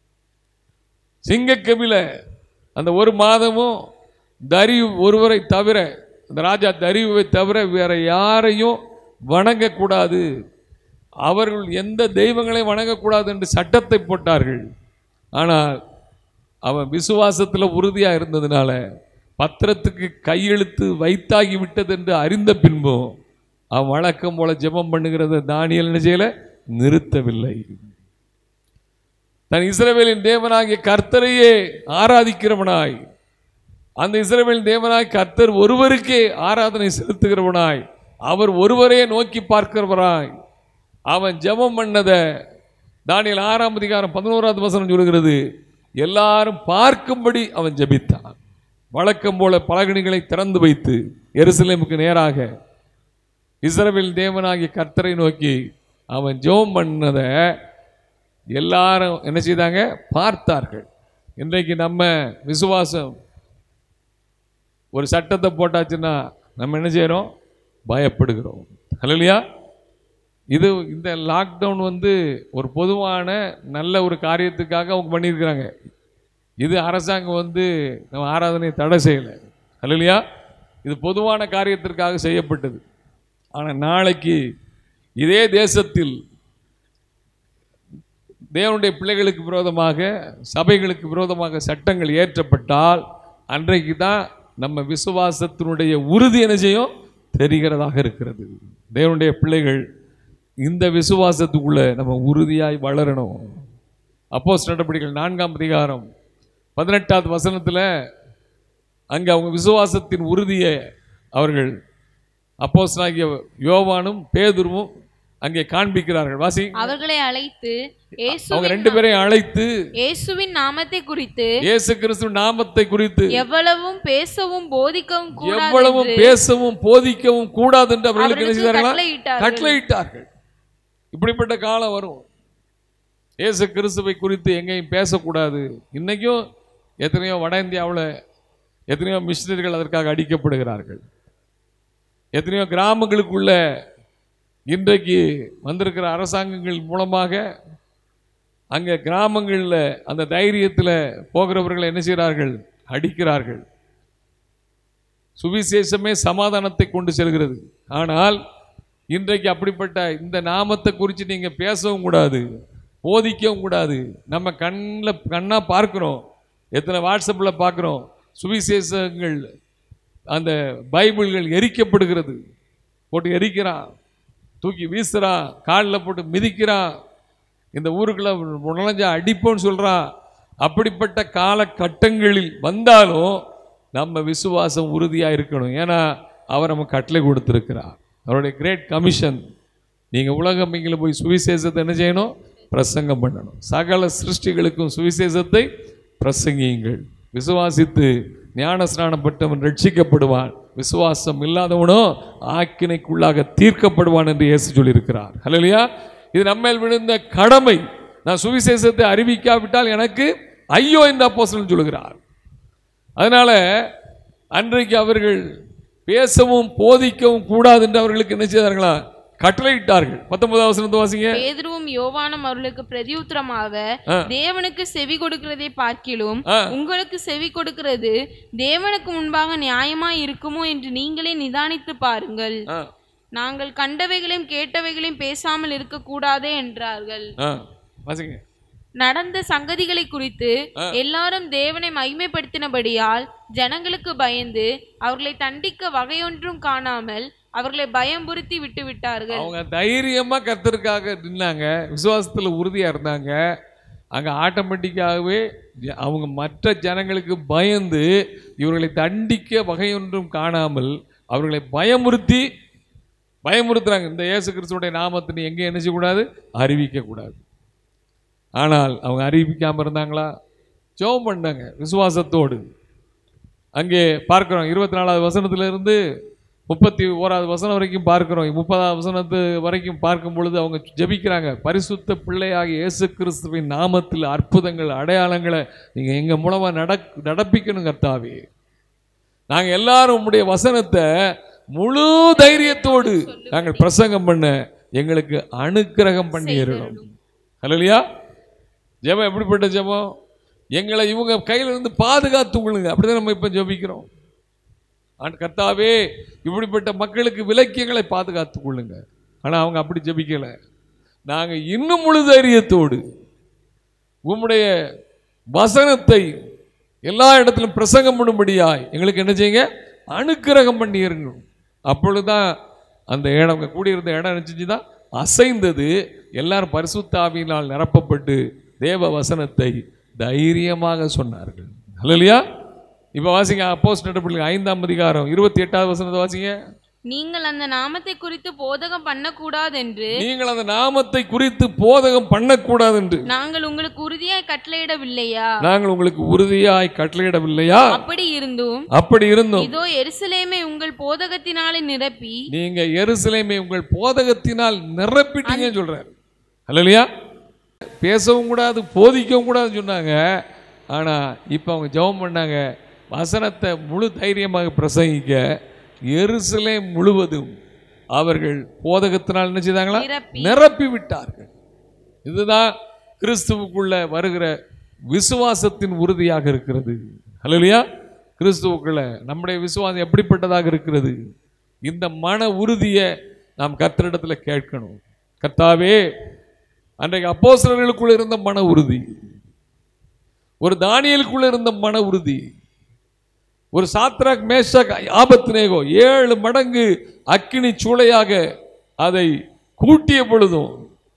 சிங்கக்கபில அந்த ஒரு மாதமும் தரியு ஒருவரை தவிர, அந்த ராஜா தரியுவை தவிர வேற யாரையும் வணங்கக்கூடாது, அவர்கள் எந்த தெய்வங்களையும் வணங்கக்கூடாது என்று சட்டத்தை போட்டார்கள். ஆனால் அவன் விசுவாசத்தில் உறுதியாக இருந்ததுனால பத்திரத்துக்கு கையெழுத்து வைத்தாகி விட்டது என்று அறிந்த பின்பும் அவன் வழக்கம் போல ஜெபம் பண்ணுகிறத தானியேல் என்ன செய்யல, நிறுத்தவில்லை. தன் இஸ்ரவேலின் தேவனாகிய கர்த்தரையே ஆராதிக்கிறவனாய், அந்த இஸ்ரவேலின் தேவனாய் கர்த்தர் ஒருவருக்கே ஆராதனை செலுத்துகிறவனாய், அவர் ஒருவரே நோக்கி பார்க்கிறவராய் அவன் ஜெபம் பண்ணத தானியேல் ஆறாம் அதிகாரம் பதினோராவது வசனம் சொல்கிறது, எல்லாரும் பார்க்கும்படி அவன் ஜெபித்தான். வழக்கம் போல பலகணிகளை திறந்து வைத்து எருசலேமுக்கு நேராக இஸ்ரவேல் தேவனாகிய கர்த்தரை நோக்கி அவன் ஜெபம் பண்ணத எல்லாரும் என்ன செய்தாங்க, பார்த்தார்கள். இன்றைக்கு நம்ம விசுவாசம் ஒரு சட்டத்தை போட்டாச்சுன்னா நம்ம என்ன செய்யறோம், பயப்படுகிறோம். அல்லேலூயா. இது இந்த லாக்டவுன் வந்து ஒரு பொதுவான நல்ல ஒரு காரியத்துக்காக அவங்க பண்ணியிருக்கிறாங்க. இது அரசாங்கம் வந்து நம்ம ஆராதனையை தடை செய்யலை. அல்லேலூயா. இது பொதுவான காரியத்திற்காக செய்யப்பட்டது. ஆனால் நாளைக்கு இதே தேசத்தில் தேவனுடைய பிள்ளைகளுக்கு விரோதமாக, சபைகளுக்கு விரோதமாக சட்டங்கள் ஏற்றப்பட்டால் அன்றைக்கு தான் நம்ம விசுவாசத்தினுடைய உறுதி என்ன செய்யும் தெரிகிறதாக இருக்கிறது. தேவனுடைய பிள்ளைகள் இந்த விசுவாசத்துக்குள்ள நம்ம உறுதியாய் வளரணும். அப்போஸ்தலர் நடபடிகள் நான்காம் அதிகாரம் பதினெட்டாவது வசனத்தில் அங்கே அவங்க விசுவாசத்தின் உறுதியை அவர்கள் அப்போஸ்தலனாகிய யோவானும் பேதுருவும் அங்கே காண்பிக்கிறார்கள். வாசி. அவர்களை அழைத்து அவங்க ரெண்டு பேரையும் அழைத்து இயேசுவின் நாமத்தை குறித்து, இயேசு கிறிஸ்துவின் நாமத்தை குறித்து எவ்வளவும் பேசவும் போதிக்கவும் கூடாது எவ்வளவும் பேசவும் போதிக்கவும் கூடாது என்று அவர்களுக்கு என்ன செய்தார்கள், கட்டளையிட்டார்கள். இப்படிப்பட்ட காலம் வரும். இயேசு கிறிஸ்துவை குறித்து எங்கேயும் பேசக்கூடாது. இன்னைக்கும் எத்தனையோ வட இந்தியாவில் எத்தனையோ மிஷினரிகள் அதற்காக அடிக்கப்படுகிறார்கள். எத்தனையோ கிராமங்களுக்குள்ள இன்றைக்கு வந்திருக்கிற அரசாங்கங்கள் மூலமாக அங்கே கிராமங்களில் அந்த தைரியத்தில் போகிறவர்களை என்ன செய்கிறார்கள்? அடிக்கிறார்கள். சுவிசேஷமே சமாதானத்தை கொண்டு செல்கிறது. ஆனால் இன்றைக்கு அப்படிப்பட்ட இந்த நாமத்தை குறித்து நீங்கள் பேசவும் கூடாது, போதிக்கவும் கூடாது. நம்ம கண்ணில் கண்ணா பார்க்கிறோம், எத்தனை வாட்ஸ்அப்பில் பார்க்குறோம், சுவிசேஷங்கள் அந்த பைபிள்கள் எரிக்கப்படுகிறது. போட்டு எரிக்கிறான், தூக்கி வீசுறான், காலில் போட்டு மிதிக்கிறான், இந்த ஊருக்குள்ள நுழைஞ்சா அடிப்போன்னு சொல்றான். அப்படிப்பட்ட காலகட்டங்களில் வந்தாலும் நம்ம விசுவாசம் உறுதியாக இருக்கணும். ஏன்னா அவர் நம்ம கட்டளை கொடுத்திருக்கிறார். அவருடைய கிரேட் கமிஷன், நீங்கள் உலகம் எங்கில போய் சுவிசேஷத்தை என்ன செய்யணும்? பிரசங்கம் பண்ணணும். சகல சிருஷ்டிகளுக்கும் சுவிசேஷத்தை பிரசங்கியுங்கள். விசுவாசித்து ஞான ஸ்நானப்பட்டவன் ரட்சிக்கப்படுவான், விசுவாசம் இல்லாதவனோ ஆக்கினைக்குள்ளாக தீர்க்கப்படுவான் என்று இயேசு சொல்லியிருக்கிறார். ஹல்லேலூயா. இது நம்மேல் விழுந்த கடமை. நான் சுவிசேஷத்தை அறிவிக்காவிட்டால் எனக்கு ஐயோ என்று அப்போஸ்தலன் சொல்லுகிறார். அதனால அன்றைக்கு அவர்கள் பேசவும் போதிக்கவும் கூடாது என்று அவர்களுக்கு என்ன செய்தார்களா? கட்டளையிட்டார்கள். பத்தொன்பதாம் வசனத்தை வாசிங்க. பேதுருவும் யோவானும் அவர்களுக்கு பிரதியுத்தரமாக, தேவனுக்கு செவி கொடுக்கிறதை பார்க்கிலும் உங்களுக்கு செவி கொடுக்கிறது தேவனுக்கு முன்பாக நியாயமாய் இருக்குமோ என்று நீங்களே நிதானித்து பாருங்கள். நாங்கள் கண்டவைகளையும் கேட்டவைகளையும் பேசாமல் இருக்க கூடாதே என்றார்கள். நடந்த சங்கதிகளை குறித்து எல்லாரும் தேவனை மகிமைப்படுத்தினபடியால் ஜனங்களுக்கு பயந்து அவர்களை தண்டிக்க வகையொன்றும் காணாமல் அவர்களை பயம்புறுத்தி விட்டு விட்டார்கள். அவங்க தைரியமா கர்த்தருக்காக நின்னாங்க, விசுவாசத்துல உறுதியா இருந்தாங்க. அங்க ஆட்டோமேட்டிக்காகவே அவங்க மற்ற ஜனங்களுக்கு பயந்து இவர்களை தண்டிக்க வகையொன்றும் காணாமல் அவர்களை பயமுறுத்தி பயமுறுத்துறாங்க. இந்த இயேசு கிறிஸ்துவோடைய நாமத்தை நீ எங்கே என்ன செய்யக்கூடாது? அறிவிக்க கூடாது. ஆனால் அவங்க அறிவிக்காமல் இருந்தாங்களா? ஜெபம் பண்ணாங்க விசுவாசத்தோடு. அங்கே பார்க்கிறோம் இருபத்தி நாலாவது வசனத்திலிருந்து முப்பத்தி ஓராவது வசனம் வரைக்கும் பார்க்கிறோம். முப்பதாவது வசனத்து வரைக்கும் பார்க்கும் பொழுது அவங்க ஜெபிக்கிறாங்க, பரிசுத்த பிள்ளையாகிய இயேசு கிறிஸ்துவின் நாமத்தில் அற்புதங்கள் அடையாளங்களை நீங்கள் எங்கள் மூலமாக நட நடப்பிக்கணும் கர்த்தாவே. நாங்கள் எல்லாரும் உம்முடைய வசனத்தை முழு தைரியத்தோடு நாங்கள் பிரசங்கம் பண்ண எங்களுக்கு அனுக்கிரகம் பண்ணி ஏறணும். ஹல்லேலூயா. ஜெபம் எப்படிப்பட்ட ஜெபம்? எங்களை இவங்க கையில இருந்து பாதுகாத்து கொள்ளுங்க. அப்படிதான் நம்ம இப்ப ஜெபிக்கிறோம். கர்த்தாவே இப்படிப்பட்ட மக்களுக்கு விலக்கியங்களை பாதுகாத்து கொள்ளுங்க. ஆனா அவங்க அப்படி ஜெபிக்கல. நாங்க இன்னும் முழு தைரியத்தோடு உம்முடைய வசனத்தை எல்லா இடத்திலும் பிரசங்கம் பண்ணும்படியாய் எங்களுக்கு என்ன செய்யுங்க? அனுக்கிரகம் பண்ணி இருங்க. அப்பொழுதுதான் அந்த இடம் கூடியிருந்த இடம் நினைச்சுதான் அசைந்தது. எல்லாரும் பரிசுத்த ஆவியினால் நிரப்பப்பட்டு தேவ வசனத்தை தைரியமாக சொன்னார்கள். ஹல்லேலூயா. இப்ப வாசிங்க அப்போஸ்தலர் நடபடிகள் ஐந்தாம் அதிகாரம் இருபத்தி எட்டாவது வசனத்தை வாசிங்க. நீங்கள் அந்த நாமத்தை குறித்து போதகம் பண்ணக்கூடாது என்று நீங்கள் அந்த நாமத்தை குறித்து போதகம் பண்ணக்கூடாது என்று நாங்கள் உங்களுக்கு உறுதியாய் கட்டளையிடவில்லையா? நாங்கள் உங்களுக்கு உறுதியாய் கட்டளையிடவில்லையா? அப்படி இருந்தும் அப்படி இருந்தும் இதோ எருசலேமை உங்கள் போதகத்தினாலே நிரப்பி நீங்க எருசலேமை உங்கள் போதகத்தினால் நிரப்பிட்டீங்கன்னு சொல்றாரு. ஹல்லேலூயா. பேசவும் கூடாது, போதிக்கவும் கூடாதுன்னு சொன்னாங்க. ஆனா இப்ப அவங்க ஜெபம் பண்ணாங்க, வசனத்தை முழு தைரியமாக பிரசங்கிக்க எருசலேம் முழுவதும் அவர்கள் போதகத்தினால் என்ன செய்தாங்களா? நிரப்பி விட்டார்கள். இதுதான் கிறிஸ்துவுக்குள்ள வருகிற விசுவாசத்தின் உறுதியாக இருக்கிறது. ஹல்லேலூயா. கிறிஸ்துவுக்குள்ள நம்முடைய விசுவாசம் எப்படிப்பட்டதாக இருக்கிறது? இந்த மன உறுதியை நாம் கர்த்தரிடத்துல கேட்கணும். கர்த்தாவே, அன்றைக்கு அப்போஸ்தலர்களுக்குள்ள இருந்த மன உறுதி, ஒரு தானியேலுக்குள்ள இருந்த மன உறுதி, ஒரு சாத்ராக் மேஷாக் ஆபத்நேகோ ஏழு மடங்கு அக்கினி சூளையாக அதை கூட்டிய பொழுதும்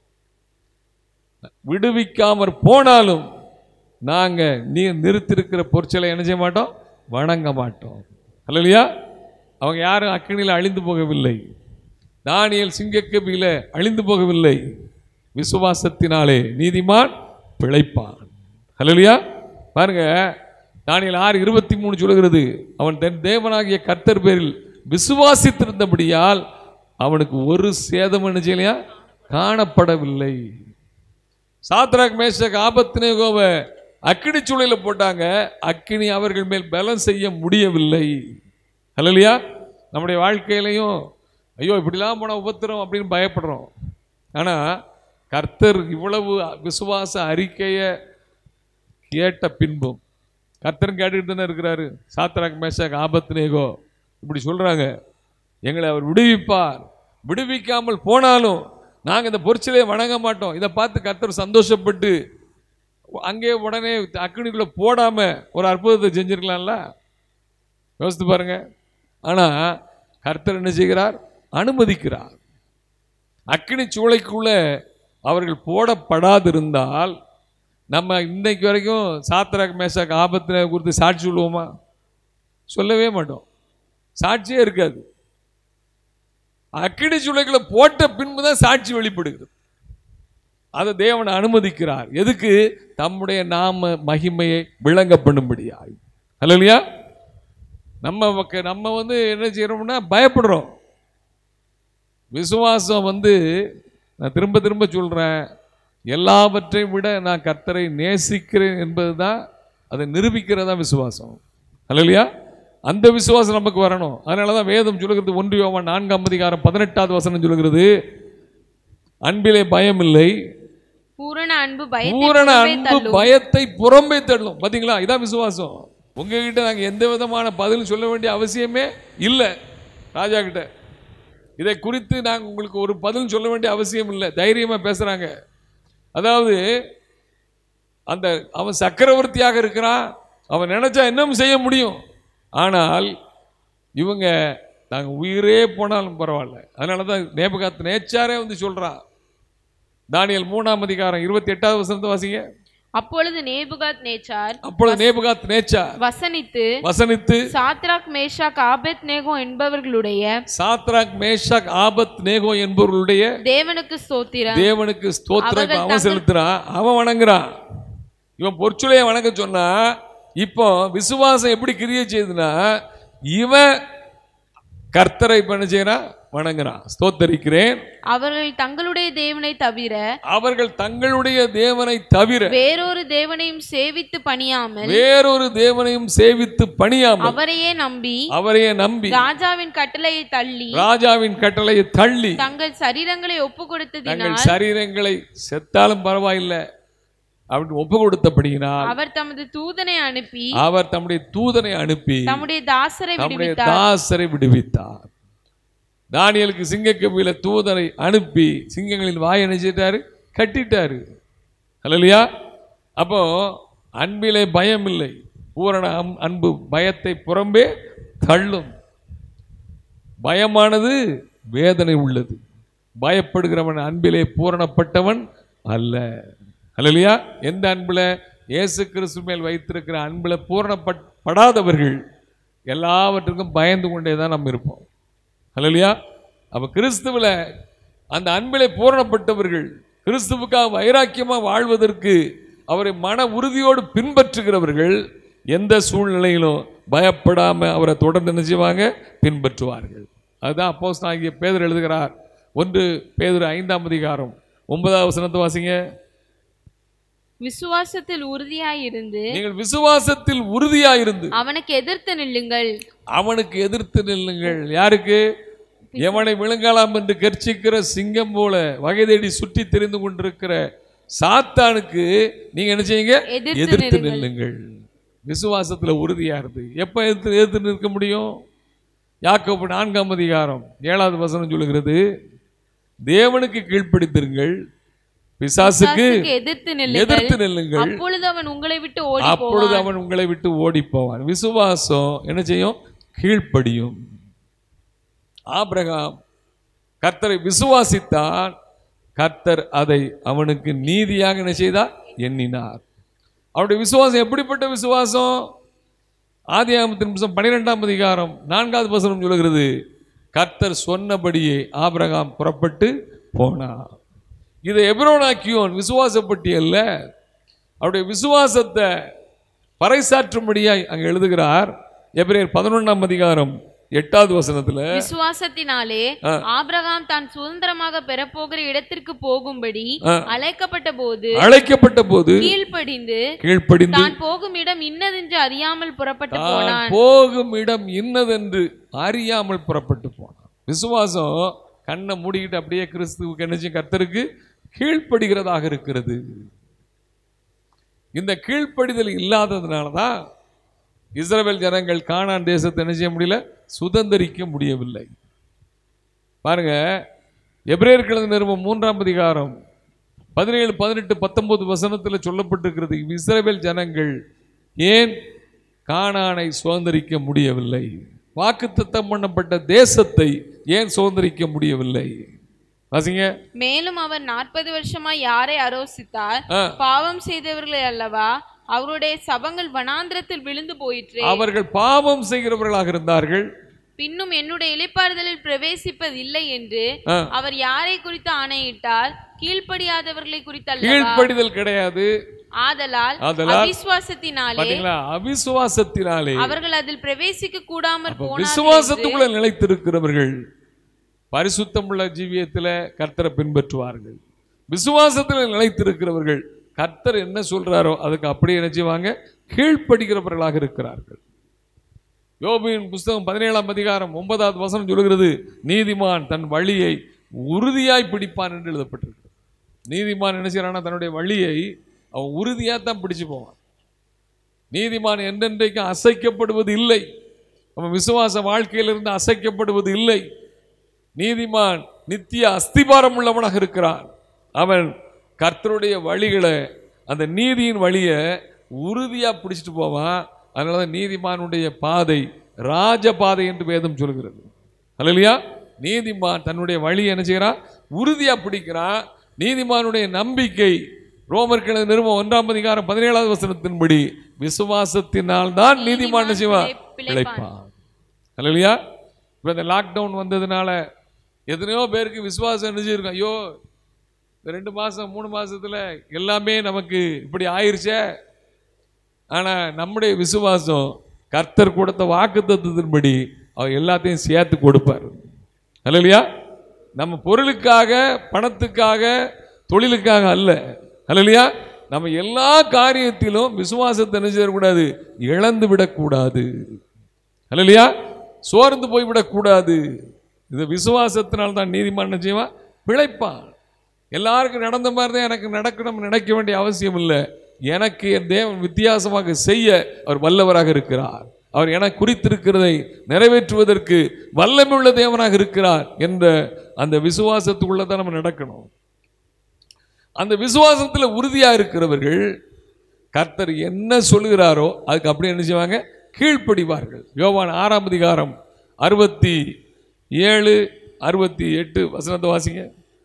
விடுவிக்காமற் போனாலும் நாங்க நீ நிறுத்திருக்கிற பொற்சலை என்ன செய்ய மாட்டோம்? வணங்க மாட்டோம். ஹல்லேலூயா. அவங்க யாரும் அக்கினியில் அழிந்து போகவில்லை. தானியேல் சிங்கக்கபியில அழிந்து போகவில்லை. விசுவாசத்தினாலே நீதிமான் பிழைப்பான். ஹல்லேலூயா. பாருங்க, தானியேல் ஆறு இருபத்தி மூணு சொல்கிறது, அவன் தன் தேவனாகிய கர்த்தர் பேரில் விசுவாசித்திருந்தபடியால் அவனுக்கு ஒரு சேதம் என்ன செய்யலையா? காணப்படவில்லை. சாத்ராக் மேஷாக் ஆபத்நேகோவை அக்கினி சூளையில போட்டாங்க. அக்கினி அவர்கள் மேல் பலம் செய்ய முடியவில்லை. ஹல்லேலூயா. நம்முடைய வாழ்க்கையிலையும் ஐயோ இப்படிலாம் போன உபத்திரம் அப்படின்னு பயப்படுறோம். ஆனால் கர்த்தர் இவ்வளவு விசுவாச அறிக்கையை கேட்ட பின்பும் கர்த்தர் கேட்டுக்கிட்டு தானே இருக்கிறாரு. சாத்ராக் மேஷாக் ஆபத்நேகோ இப்படி சொல்றாங்க, எங்களை அவர் விடுவிப்பார், விடுவிக்காமல் போனாலும் நாங்கள் இந்த பொறிச்சிலையை வணங்க மாட்டோம். இதை பார்த்து கர்த்தர் சந்தோஷப்பட்டு அங்கே உடனே அக்கினிக்குள்ள போடாம ஒரு அற்புதத்தை செஞ்சிருக்கலாம்ல, யோசித்து பாருங்க. ஆனா கர்த்தர் என்ன செய்கிறார்? அனுமதிக்கிறார். அக்கினி சூளைக்குள்ள அவர்கள் போடப்படாதிருந்தால் நம்ம இன்னைக்கு வரைக்கும் சாத்ராக் மேஷாக் ஆபத்நேகோ குறித்து சாட்சி சொல்லுவோமா? சொல்லவே மாட்டோம், சாட்சியே இருக்காது. அக்கினி சூளைக்குள்ள போட்ட பின்புதான் சாட்சி வெளிப்படுகிறது. அதை தேவன் அனுமதிக்கிறார். எதுக்கு? தம்முடைய நாம மகிமையை விளங்க பண்ணும்படியாய். ஹல்லேலூயா. நம்ம நம்ம வந்து என்ன செய்யறோம்னா பயப்படுறோம். விசுவாசம் வந்து நான் திரும்ப திரும்ப சொல்றேன், எல்லாவற்றையும் விட நான் கர்த்தரை நேசிக்கிறேன் என்பதுதான் அதை நிரூபிக்கிறதா விசுவாசம். ஹல்லேலூயா. அந்த விசுவாசம் நமக்கு வரணும். அதனாலதான் வேதம் சொல்லுகிறது, ஒன்று யோவான் நான்காம் அதிகாரம் பதினெட்டாவது வசனம் சொல்லுகிறது, அன்பிலே பயம் இல்லை, பூரண அன்பு பூரண அன்பு பயத்தை புறம்பே தள்ளும். பாத்தீங்களா? இதான் விசுவாசம். உங்ககிட்ட நாங்க எந்த விதமான பதில் சொல்ல வேண்டிய அவசியமே இல்லை. ராஜா கிட்ட இதை குறித்து நாங்கள் உங்களுக்கு ஒரு பதில் சொல்ல வேண்டிய அவசியம் இல்லை. தைரியமா பேசுறாங்க. அதாவது அந்த அவன் சக்கரவர்த்தியாக இருக்கிறான், அவன் நினைச்சா இன்னும் செய்ய முடியும். ஆனால் இவங்க நாங்கள் உயிரே போனாலும் பரவாயில்ல. அதனாலதான் நேபுகாத் நேச்சாரே வந்து சொல்றான். தானியேல் மூணாம் அதிகாரம் இருபத்தி எட்டாவது வசனத்தை வாசிங்க. அப்பொழுது நேபுகாத் நேச்சார் அப்பொழுது நேபுகாத் நேச்சார் வசனித்து வசனித்து சாத்ராக் மேஷாக் ஆபத்நேகோ என்பவர்களுடைய சாத்ராக் மேஷாக் ஆபத்நேகோ என்பவர்களுடைய தேவனுக்கு ஸ்தோத்திரம் தேவனுக்கு ஸ்தோத்திரம் அவன் செலுத்துறான், அவன் வணங்குறான். இவன் பொற்சுளைய வணங்க சொன்னா இப்போ விசுவாசம் எப்படி கிரியை செய்யுதுன்னா, இவன் கர்த்தரை பண்ண செய்யறான், வணங்குறான், ஸ்தோத்தரிக்கிறேன். அவர்கள் தங்களுடைய தேவனை தவிர அவர்கள் தங்களுடைய தேவனை தவிர வேறொரு தேவனையும் சேவித்து பணியாமல் வேறொரு தேவனையும் சேவித்து பணியாமல் அவரையே நம்பி அவரையே நம்பி ராஜாவின் கட்டளையை தள்ளி ராஜாவின் கட்டளையை தள்ளி தங்கள் சரீரங்களை ஒப்பு கொடுத்ததினால் தங்கள் சரீரங்களை செத்தாலும் பரவாயில்லை அப்படின்னு ஒப்பு கொடுத்தபடியினால் அவர் தமது தூதனை அனுப்பி அவர் தம்முடைய தூதனை அனுப்பி தம்முடைய தாசரை தம்முடைய விடுவித்தார் தாசரை விடுவித்தார். தானியேலுக்கு சிங்கக்கபில தூதனை அனுப்பி சிங்கங்களின் வாயை நினைச்சிட்டாரு, கட்டிட்டாரு. ஹல்லேலூயா. அப்போ அன்பிலே பயம் இல்லை, பூரண அன்பு பயத்தை புறம்பே தள்ளும். பயமானது வேதனை உள்ளது. பயப்படுகிறவன் அன்பிலே பூரணப்பட்டவன் அல்ல. ஹல்லேலூயா. எந்த அன்புல? இயேசு கிறிஸ்து மேல் வைத்திருக்கிற அன்புல பூரணப்படாதவர்கள் எல்லாவற்றுக்கும் பயந்து கொண்டே தான் நம்ம இருப்போம். ஹல்லேலூயா. அப்ப கிறிஸ்துவில அந்த அன்பிலே பூரணப்பட்டவர்கள், கிறிஸ்துவுக்காக வைராக்கியமாக வாழ்வதற்கு அவரை மன உறுதியோடு பின்பற்றுகிறவர்கள் எந்த சூழ்நிலையிலும் பயப்படாம அவரை தொடர்ந்து என்ன செய்வாங்க? பின்பற்றுவார்கள். அதுதான் அப்போஸ்தலனாகிய பேதுரு எழுதுகிறார். ஒன்று பேதுரு ஐந்தாம் அதிகாரம் ஒன்பதாவது வசனத்தை வாசிங்க. விசுவாசத்தில் உறுதியாயிருந்து நீங்கள் விசுவாசத்தில் உறுதியாயிருந்து அவனுக்கு எதிர்த்து நில்லுங்கள் அவனுக்கு எதிர்த்து நில்லுங்கள். யாருக்கு? எவனை விழுங்கலாம் என்று கர்ச்சிக்கிற சிங்கம் போல வகை தேடி சுற்றி தெரிந்து கொண்டிருக்கிற சாத்தானுக்கு நீங்க என்ன செய்யுங்க? எதிர்த்து நில்லுங்கள். விசுவாசத்துல உறுதியா இருந்து எப்ப எதிர்த்து எதிர்த்து நிற்க முடியும்? யாக்கோபு நான்காம் அதிகாரம் ஏழாவது வசனம் சொல்லுகிறது, தேவனுக்கு கீழ்ப்படித்திருங்கள், பிசாசுக்கு எதிர்த்து நில்லுங்கள், அப்பொழுது அவன் உங்களை விட்டு ஓடி அப்பொழுது அவன் உங்களை விட்டு ஓடி போவான். விசுவாசம் என்ன செய்யும்? கீழ்ப்படியும். ஆபிரகாம் கர்த்தரை விசுவாசித்தான், கர்த்தர் அதை அவனுக்கு நீதியாக என்ன செய்தார்? எண்ணினார். அவருடைய விசுவாசம் எப்படிப்பட்ட விசுவாசம்? ஆதியாகமத்தின் புத்தகம் பன்னிரெண்டாம் அதிகாரம் நான்காவது வசனம் சொல்லுகிறது, கர்த்தர் சொன்னபடியே ஆபிரகாம் புறப்பட்டு போனார். இதை எபிரோனாக்கியோன் விசுவாசப்பட்டி அல்ல, அவருடைய விசுவாசத்தை பறைசாற்றும்படியாய் அங்கே எழுதுகிறார். எபிரேயர் பதினொன்றாம் அதிகாரம் எட்டாவது வசனத்துல விசுவாசத்தினாலே ஆபிரகாம் தான் சுதந்திரமாக பெறப்போகிற இடத்திற்கு போகும்படி அழைக்கப்பட்ட போது அழைக்கப்பட்ட போது கீழ்ப்படிந்து கீழ்ப்படிந்து தான் போகும் இடம் இன்னதென்று அறியாமல் புறப்பட்டு போனான். போகும் இடம் இன்னதென்று அறியாமல் புறப்பட்டு போனான். விசுவாசம் கண்ணை மூடிக்கிட்டு அப்படியே கிறிஸ்துவுக்கு என்ன செய்யும்? கர்த்தருக்கு கீழ்ப்படுகிறதாக இருக்கிறது. இந்த கீழ்ப்படிதல் இல்லாததுனாலதான் இஸ்ரவேல் ஜனங்கள் கானான் தேசத்தை என்ன செய்ய முடியல? சுதந்திரிக்க முடியவில்லை. பாருங்க, எபிரேயர் நிருபம் மூன்றாம் அதிகாரம் பதினேழு பதினெட்டு பத்தொன்பது வசனத்தில் சொல்லப்பட்டிருக்கிறது, இஸ்ரவேல் ஜனங்கள் ஏன் கானானை சுதந்திரிக்க முடியவில்லை? வாக்குத்தத்தம் பண்ணப்பட்ட தேசத்தை ஏன் சுதந்திரிக்க முடியவில்லை? வாசிங்க. மேலும் அவர் நாற்பது வருஷமா யாரை ஆரோசித்தார்? பாவம் செய்தவர்களை அல்லவா? அவருடைய சபங்கள் வனாந்திரத்தில் விழுந்து போயிற்று. அவர்கள் பாவம் செய்கிறவர்களாக இருந்தார்கள். பின்னும் என்னுடைய இளைப்பாறுதலில் பிரவேசிப்பது இல்லை என்று அவர் யாரை குறித்து ஆணையிட்டார்? கீழ்ப்படியாதவர்களை குறித்து அல்லவா? கீழ்ப்படிதல் கிடையாது. ஆதலால் அவிசுவாசத்தினாலே அவிசுவாசத்தினாலே அவர்கள் அதில் பிரவேசிக்க கூடாமற் போனார்கள். விசுவாசத்துக்குள்ள நிலைத்திருக்கிறவர்கள் பரிசுத்தமுள்ள ஜீவியத்துல கர்த்தரை பின்பற்றுவார்கள். விசுவாசத்தில் நிலைத்திருக்கிறவர்கள் கர்த்தர் என்ன சொல்றாரோ அதுக்கு அப்படியே என்ன செய்வாங்க? கீழ்ப்படுகிறவர்களாக இருக்கிறார்கள். யோபுவின் புஸ்தகம் பதினேழாம் அதிகாரம் ஒன்பதாவது வசனம் சொல்கிறது, நீதிமான் தன் வழியை உறுதியாய் பிடிப்பான் என்று எழுதப்பட்டிருக்கு. நீதிமான் என்ன செய்யறானா? தன்னுடைய வழியை அவன் உறுதியா தான் பிடிச்சு போவான். நீதிமான் என்றென்றைக்கும் அசைக்கப்படுவது இல்லை. அவன் விசுவாச வாழ்க்கையிலிருந்து அசைக்கப்படுவது இல்லை. நீதிமான் நித்திய அஸ்திபாரம் உள்ளவனாக இருக்கிறான். அவன் கர்த்தருடைய வழிகளை, அந்த நீதியின் வழியை உறுதியா பிடிச்சிட்டு போவான். அதனாலதான் நீதிமானுடைய பாதை ராஜ பாதை என்று வேதம் சொல்கிறது. அல்லையா? நீதிமான் தன்னுடைய வழியை என்ன செய்யறான்? உறுதியா பிடிக்கிறான். நீதிமானுடைய நம்பிக்கை ரோமர் நிருபம் ஒன்றாம் அதிகாரம் பதினேழாவது வசனத்தின்படி விசுவாசத்தினால் தான் நீதிமான் என்ன செய்வான்? பிழைப்பான். அல்லையா? இப்ப இந்த லாக்டவுன் வந்ததுனால எத்தனையோ பேருக்கு விசுவாசம் நினைச்சிருக்கோம். ஐயோ, ரெண்டு மாசம் மூணு மாசத்துல எல்லாமே நமக்கு இப்படி ஆயிருச்சே. ஆனா நம்முடைய விசுவாசம் கர்த்தர் கொடுத்த வாக்குத்தத்தத்தின்படி அவர் எல்லாத்தையும் சேர்த்து கொடுப்பார். அல்லையா? நம்ம பொருளுக்காக, பணத்துக்காக, தொழிலுக்காக அல்ல. அல்லையா? நம்ம எல்லா காரியத்திலும் விசுவாசத்தை நினைச்சிடக்கூடாது, இழந்து விடக்கூடாது. அல்லையா? சோர்ந்து போய்விடக்கூடாது. இது விசுவாசத்தினால் தான் நீதிமான் என்ன செய்வான்? பிழைப்பான். எல்லாருக்கும் நடந்த மாதிரி தான் எனக்கு நடக்கணும் நினைக்க வேண்டிய அவசியம் இல்லை. எனக்கு என் தேவன் வித்தியாசமாக செய்ய அவர் வல்லவராக இருக்கிறார். அவர் எனக்கு குறித்திருக்கிறதை நிறைவேற்றுவதற்கு வல்லமையுள்ள தேவனாக இருக்கிறார் என்ற அந்த விசுவாசத்துக்குள்ளதான் நம்ம நடக்கணும். அந்த விசுவாசத்தில் உறுதியா இருக்கிறவர்கள் கர்த்தர் என்ன சொல்லுகிறாரோ அதுக்கு அப்படியே என்ன செய்வாங்க? கீழ்ப்படிவார்கள். யோவான் ஆறாம் அதிகாரம் அறுபத்தி ஏழு அறுபத்தி எட்டு வசனத்தை வாசிங்க.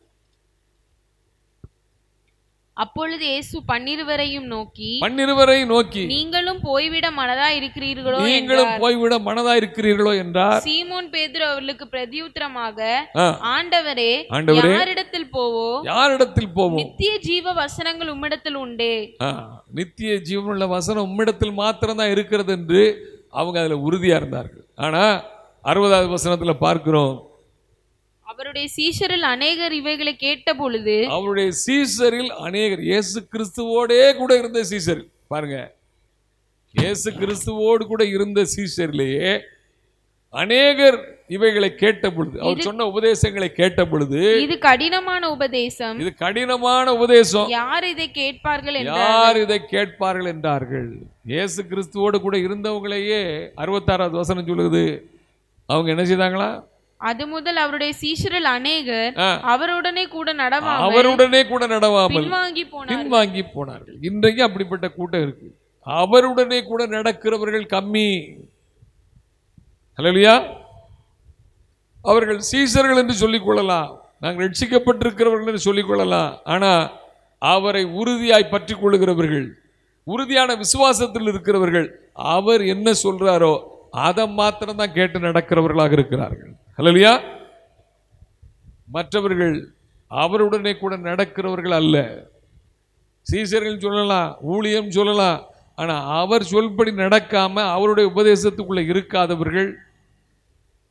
அப்பொழுது இயேசு பன்னிருவரையும் நோக்கி பன்னிருவரையும் நோக்கி நீங்களும் போய்விட மனதா இருக்கிறீர்களோ நீங்களும் போய்விட மனதா இருக்கிறீர்களோ என்றார். சீமோன் பேதுரு அவர்களுக்கு பிரதியுத்தரமாக, ஆண்டவரே, யாரிடத்தில் போவோம்? யாரிடத்தில் போவோம்? நித்திய ஜீவ வசனங்கள் உம்மிடத்தில் உண்டே. நித்திய ஜீவனுள்ள வசனம் உம்மிடத்தில் மாத்திரம் தான் இருக்கிறது என்று அவங்க அதுல உறுதியா இருந்தார்கள். ஆனா அறுபதாவது வசனத்துல பார்க்கிறோம், அவருடைய சீஷரில் அநேகர் இவைகளை கேட்ட பொழுது, அவருடைய சீஷரில் அநேகர், இயேசு கிறிஸ்துவோடே கூட இருந்த சீஷர் பாருங்க, இயேசு கிறிஸ்துவோடு கூட இருந்த சீஷரிலேயே அநேகர் இவைகளை கேட்ட பொழுது, அவர் சொன்ன உபதேசங்களை கேட்ட பொழுது, இது கடினமான உபதேசம், இது கடினமான உபதேசம், யார் இதை கேட்பார்கள் யார் இதை கேட்பார்கள் என்றார்கள். இயேசு கிறிஸ்துவோடு கூட இருந்தவங்களையே அறுபத்தாறாவது வசனம் சொல்லுது, அவங்க என்ன செய்தாங்களா? அது முதல் அவருடைய சீஷரில் அநேகர் அவருடனே கூட நடவாமல் அவருடனே கூட நடவாமல் பின்வாங்கி போனார்கள் பின்வாங்கி போனார்கள். இன்றைக்கு அப்படிப்பட்ட கூட்டம் இருக்கு. அவருடனே கூட நடக்கிறவர்கள் கம்மி. அல்லேலூயா. அவர்கள் சீஷர்கள் என்று சொல்லிக் கொள்ளலாம், நாங்கள் ரட்சிக்கப்பட்டிருக்கிறவர்கள் என்று சொல்லிக் கொள்ளலாம். ஆனா அவரை உறுதியாய் பற்றி கொள்ளுகிறவர்கள், உறுதியான விசுவாசத்தில் இருக்கிறவர்கள், அவர் என்ன சொல்றாரோ அதை மாத்திரம் தான் கேட்டு நடக்கிறவர்களாக இருக்கிறார்கள். அல்லேலூயா. மற்றவர்கள் அவருடனே கூட நடக்கிறவர்கள் அல்ல. சீஷர்கள் சொல்லலாம், ஊழியம் சொல்லலாம், ஆனா அவர் சொல்படி நடக்காம அவருடைய உபதேசத்துக்குள்ள இருக்காதவர்கள்,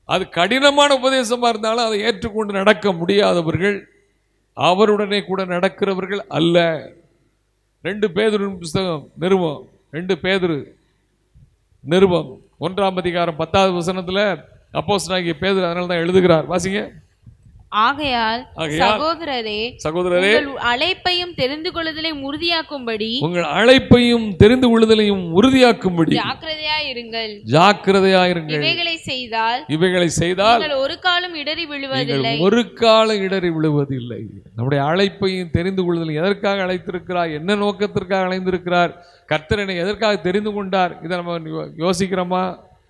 அது கடினமான உபதேசமாக இருந்தாலும் அதை ஏற்றுக்கொண்டு நடக்க முடியாதவர்கள் அவருடனே கூட நடக்கிறவர்கள் அல்ல. ரெண்டு பேதுரு புஸ்தகம் நிருபம் ரெண்டு பேதுரு நிருபம் ஒன்றாம் அதிகாரம் பத்தாவது வசனத்துல அப்போஸ்தலனாகிய பேதுரு அதனால தான் எழுதுகிறார். வாசிங்க. ஆகையால் சகோதரரே சகோதரரே உங்கள் அழைப்பையும் தெரிந்து கொள்ளுதலையும் உறுதியாக்கும்படி உங்கள் அழைப்பையும் தெரிந்து கொள்ளுதலையும் உறுதியாக்கும்படி ஜாக்கிரதையாயிருங்கள் ஜாக்கிரதையாயிருங்கள் இவைகளை செய்தால் இவைகளை செய்தால் நீங்கள் ஒரு காலம் இடறி விழுவதில்லை ஒரு காலம் இடறி விழுவதில்லை. நம்முடைய அழைப்பையும் தெரிந்து கொள்ளுதலையும் எதற்காக அழைத்திருக்கிறார், என்ன நோக்கத்திற்காக அழைந்திருக்கிறார், கர்த்தர் என்னை எதற்காக தெரிந்து கொண்டார், இதை நம்ம யோசிக்கிறோமா?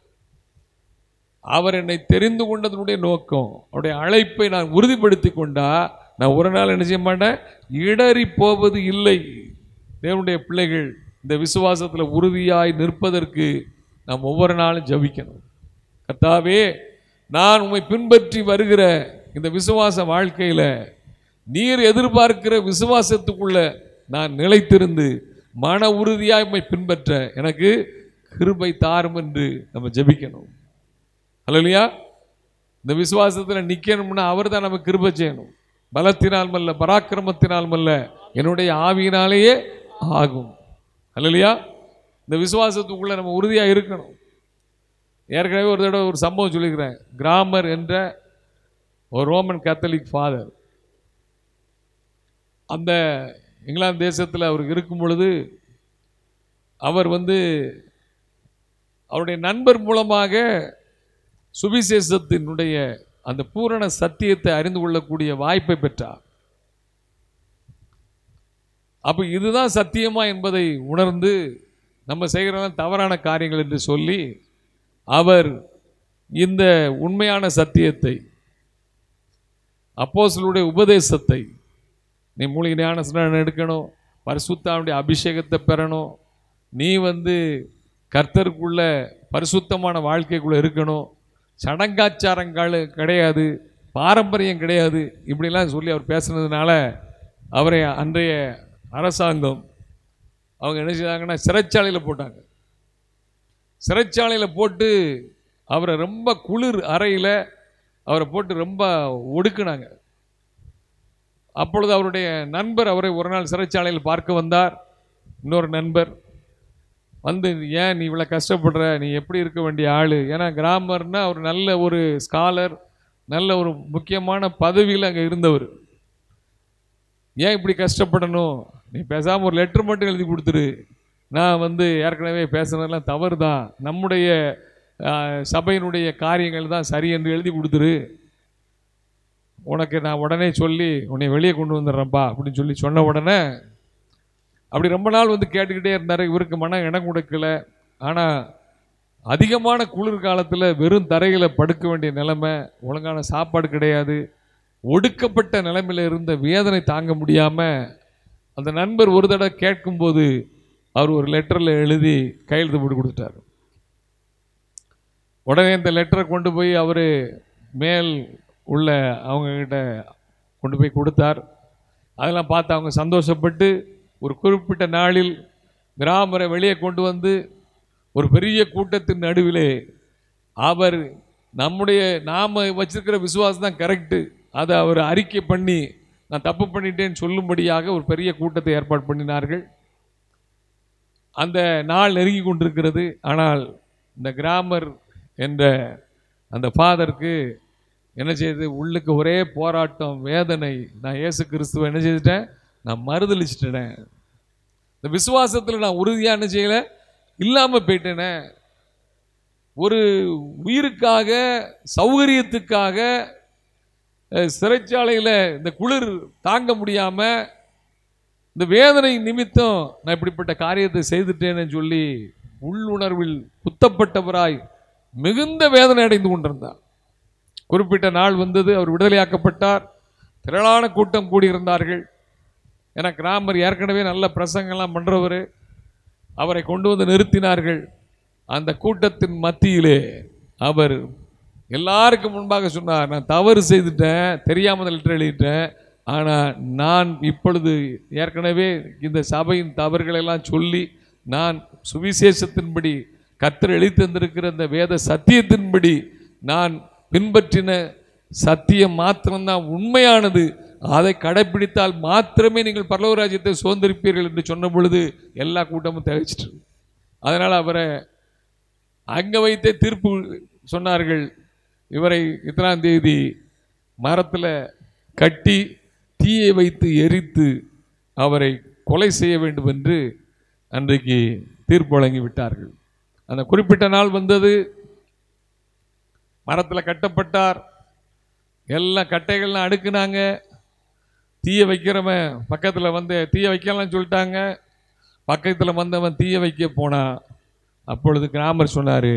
அவர் என்னை தெரிந்து கொண்டதனுடைய நோக்கம், அவருடைய அழைப்பை நான் உறுதிப்படுத்தி கொண்டா நான் ஒரு நாள் என்ன செய்ய மாட்டேன், இடறி போவது இல்லை. தேவனுடைய பிள்ளைகள் இந்த விசுவாசத்தில் உறுதியாய் நிற்பதற்கு நாம் ஒவ்வொரு நாளும் ஜெபிக்கணும். கர்த்தாவே, நான் உம்மை பின்பற்றி வருகிற இந்த விசுவாச வாழ்க்கையில நீர் எதிர்பார்க்கிற விசுவாசத்துக்குள்ள நான் நிலைத்திருந்து மன உறுதியாய் உம்மை பின்பற்ற எனக்கு கிருபை தாரும் என்று நம்ம ஜெபிக்கணும். அல்லேலூயா. இந்த விசுவாசத்தில் நிற்கணும்னா அவர் தான் நமக்கு கிருபை செய்யணும். பலத்தினால் அல்ல, பராக்கிரமத்தினால் அல்ல, என்னுடைய ஆவியினாலேயே ஆகும். அல்லேலூயா. இந்த விசுவாசத்துக்குள்ள நம்ம உறுதியாக இருக்கணும். ஏற்கனவே ஒரு தடவை ஒரு சம்பவம் சொல்லிக்கிறேன். கிராமர் என்ற ஒரு ரோமன் கேத்தலிக் ஃபாதர் அந்த இங்கிலாந்து தேசத்தில் அவர் இருக்கும் பொழுது அவர் வந்து அவருடைய நண்பர் மூலமாக சுவிசேஷத்தினுடைய அந்த பூரண சத்தியத்தை அறிந்து கொள்ளக்கூடிய வாய்ப்பை பெற்றார். அப்போ இதுதான் சத்தியமா என்பதை உணர்ந்து நம்ம செய்கிறதெல்லாம் தவறான காரியங்கள் என்று சொல்லி அவர் இந்த உண்மையான சத்தியத்தை, அப்போஸ்தலருடைய உபதேசத்தை, நீ மூலிகை ஞான ஸ்நானம் எடுக்கணும், பரிசுத்தாவுடைய அபிஷேகத்தை பெறணும், நீ வந்து கர்த்தருக்குள்ள பரிசுத்தமான வாழ்க்கைக்குள்ளே இருக்கணும், சடங்காச்சாரங்கள் கிடையாது, பாரம்பரியம் கிடையாது, இப்படிலாம் சொல்லி அவர் பேசுனதுனால அவரை அன்றைய அரசாங்கம் அவங்க என்ன செய்தாங்கன்னா சிறைச்சாலையில் போட்டாங்க. சிறைச்சாலையில் போட்டு அவரை ரொம்ப குளிர் அறையில் அவரை போட்டு ரொம்ப ஒடுக்குனாங்க. அப்பொழுது அவருடைய நண்பர் அவரை ஒரு நாள் சிறைச்சாலையில் பார்க்க வந்தார். இன்னொரு நண்பர் வந்து, ஏன் நீ இவ்வளோ கஷ்டப்படுற, நீ எப்படி இருக்க வேண்டிய ஆள், ஏன்னா கிராமர்னா அவர் நல்ல ஒரு ஸ்காலர், நல்ல ஒரு முக்கியமான பதவியில் அங்கே இருந்தவர், ஏன் இப்படி கஷ்டப்படணும், நீ பேசாமல் ஒரு லெட்டர் மட்டும் எழுதி கொடுத்துரு, நான் வந்து ஏற்கனவே பேசுனதெல்லாம் தவறு தான், நம்முடைய சபையினுடைய காரியங்கள் தான் சரி என்று எழுதி கொடுத்துரு, உனக்கு நான் உடனே சொல்லி உன்னை வெளியே கொண்டு வந்துடுறேன்ப்பா அப்படின்னு சொல்லி சொன்ன உடனே அப்படி ரொம்ப நாள் வந்து கேட்டுக்கிட்டே இருந்தார். இவருக்கு மன இடம் கொடுக்கல. ஆனால் அதிகமான குளிர் காலத்தில் வெறும் தரையில் படுக்க வேண்டிய நிலைமை, ஒழுங்கான சாப்பாடு கிடையாது, ஒடுக்கப்பட்ட நிலைமையில் இருந்த வேதனை தாங்க முடியாமல் அந்த நண்பர் ஒரு தடவை கேட்கும்போது அவர் ஒரு லெட்டரில் எழுதி கையெழுத்து போட்டு கொடுத்துட்டார். உடனே இந்த லெட்டரை கொண்டு போய் அவர் மேல் உள்ள அவங்கக்கிட்ட கொண்டு போய் கொடுத்தார். அதெல்லாம் பார்த்து அவங்க சந்தோஷப்பட்டு ஒரு குறிப்பிட்ட நாளில் கிராமரை வெளியே கொண்டு வந்து ஒரு பெரிய கூட்டத்தின் நடுவிலே அவர் நம்முடைய நாம் வச்சிருக்கிற விசுவாசம் தான் கரெக்டு, அதை அவர் அறிக்கை பண்ணி நான் தப்பு பண்ணிட்டேன்னு சொல்லும்படியாக ஒரு பெரிய கூட்டத்தை ஏற்பாடு பண்ணினார்கள். அந்த நாள் நெருங்கி கொண்டிருக்கிறது. ஆனால் இந்த கிராமர் என்ற அந்த ஃபாதருக்கு என்ன செய்யுது, உள்ளுக்கு ஒரே போராட்டம், வேதனை. நான் இயேசு கிறிஸ்துவை என்ன செய்துட்டேன், நான் மறுதளிச்சிட்டேன், இந்த விசுவாசத்தில் நான் உறுதியாக என்ன செய்யலை, இல்லாமல் போயிட்டேனே, ஒரு உயிருக்காக சௌகரியத்துக்காக சிறைச்சாலையில் இந்த குளிர் தாங்க முடியாமல் இந்த வேதனை நிமித்தம் நான் இப்படிப்பட்ட காரியத்தை செய்துட்டேன்னு சொல்லி உள்ளுணர்வில் குத்தப்பட்டவராய் மிகுந்த வேதனை அடைந்து கொண்டிருந்தார். குறிப்பிட்ட நாள் வந்தது, அவர் விடுதலையாக்கப்பட்டார். திரளான கூட்டம் கூடியிருந்தார்கள். ஏன்னா கிராமர் ஏற்கனவே நல்ல பிரசங்கெல்லாம் பண்ணுறவர், அவரை கொண்டு வந்து நிறுத்தினார்கள். அந்த கூட்டத்தின் மத்தியிலே அவர் எல்லாருக்கும் முன்பாக சொன்னார், நான் தவறு செய்துட்டேன், தெரியாமல் லெட்டர் எழுதிட்டேன், ஆனால் நான் இப்பொழுது ஏற்கனவே இந்த சபையின் தவறுகளெல்லாம் சொல்லி நான் சுவிசேஷத்தின்படி கர்த்தர் எழுதி தந்திருக்கிற இந்த வேத சத்தியத்தின்படி நான் பின்பற்றின சத்தியம் மாத்திரம்தான் உண்மையானது, அதை கடைப்பிடித்தால் மாத்திரமே நீங்கள் பரலோக ராஜ்யத்தை சுதந்திரிப்பீர்கள் என்று சொன்ன பொழுது எல்லா கூட்டமும் தவிச்சிட்டு, அதனால் அவரை அங்கே வைத்தே தீர்ப்பு சொன்னார்கள். இவரை இத்தனாம் தேதி மரத்தில் கட்டி தீயை வைத்து எரித்து அவரை கொலை செய்ய வேண்டும் என்று அன்றைக்கு தீர்ப்பு வழங்கி விட்டார்கள். அந்த குறிப்பிட்ட நாள் வந்தது, மரத்தில் கட்டப்பட்டார், எல்லா கட்டைகள்லாம் அடுக்குனாங்க. தீயை வைக்கிறவன் பக்கத்தில் வந்து தீயை வைக்கலாம்னு சொல்லிட்டாங்க. பக்கத்தில் வந்தவன் தீயை வைக்க போனான். அப்பொழுது கிராமர் சொன்னார்,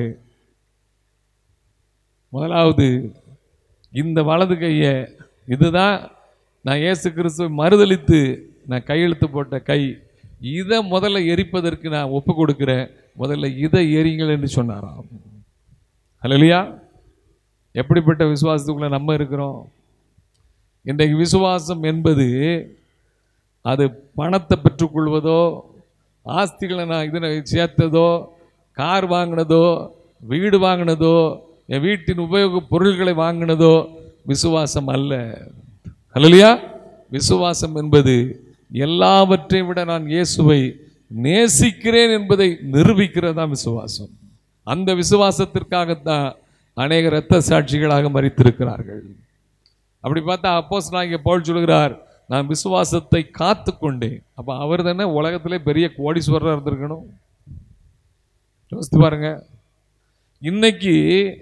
முதலாவது இந்த வலது கையை, இதுதான் நான் இயேசு கிறிஸ்துவை மறுதலித்து நான் கையெழுத்து போட்ட கை, இதை முதல்ல எரிப்பதற்கு நான் ஒப்பு கொடுக்கிறேன், முதல்ல இதை எரிங்கள் என்று சொன்னாராம். ஹல்லேலூயா! எப்படிப்பட்ட விசுவாசத்துக்குள்ள நம்ம இருக்கிறோம்? இன்றைக்கு விசுவாசம் என்பது அது பணத்தை பெற்றுக்கொள்வதோ, ஆஸ்திகளை நான் இதனை சேர்த்ததோ, கார் வாங்கினதோ, வீடு வாங்கினதோ, என் வீட்டின் உபயோக பொருள்களை வாங்கினதோ விசுவாசம் அல்ல. ஹல்லேலூயா! விசுவாசம் என்பது எல்லாவற்றையும் விட நான் இயேசுவை நேசிக்கிறேன் என்பதை நிரூபிக்கிறதா விசுவாசம். அந்த விசுவாசத்திற்காகத்தான் அநேக இரத்த சாட்சிகளாக மரித்திருக்கிறார்கள். அப்படி பார்த்தா அப்போஸ்தலனாகிய பவுல் சொல்கிறார், நான் விசுவாசத்தை காத்து கொண்டேன். அப்போ அவர் தானே உலகத்திலே பெரிய கோடீஸ்வரராக இருந்திருக்கணும். யோசித்து பாருங்க, இன்னைக்கு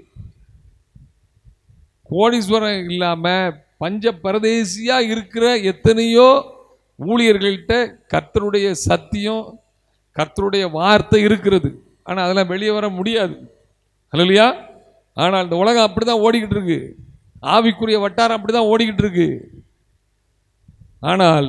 கோடீஸ்வரம் இல்லாமல் பஞ்ச பரதேசியாக இருக்கிற எத்தனையோ ஊழியர்கள்ட்ட கர்த்தருடைய சத்தியம், கர்த்தருடைய வார்த்தை இருக்கிறது. ஆனால் அதெல்லாம் வெளியே வர முடியாது. ஹல்லேலூயா! ஆனால் இந்த உலகம் அப்படி தான் ஓடிக்கிட்டு இருக்கு, ஆவிக்குரிய வட்டாரம் அப்படி தான் ஓடிக்கிட்டு இருக்கு. ஆனால்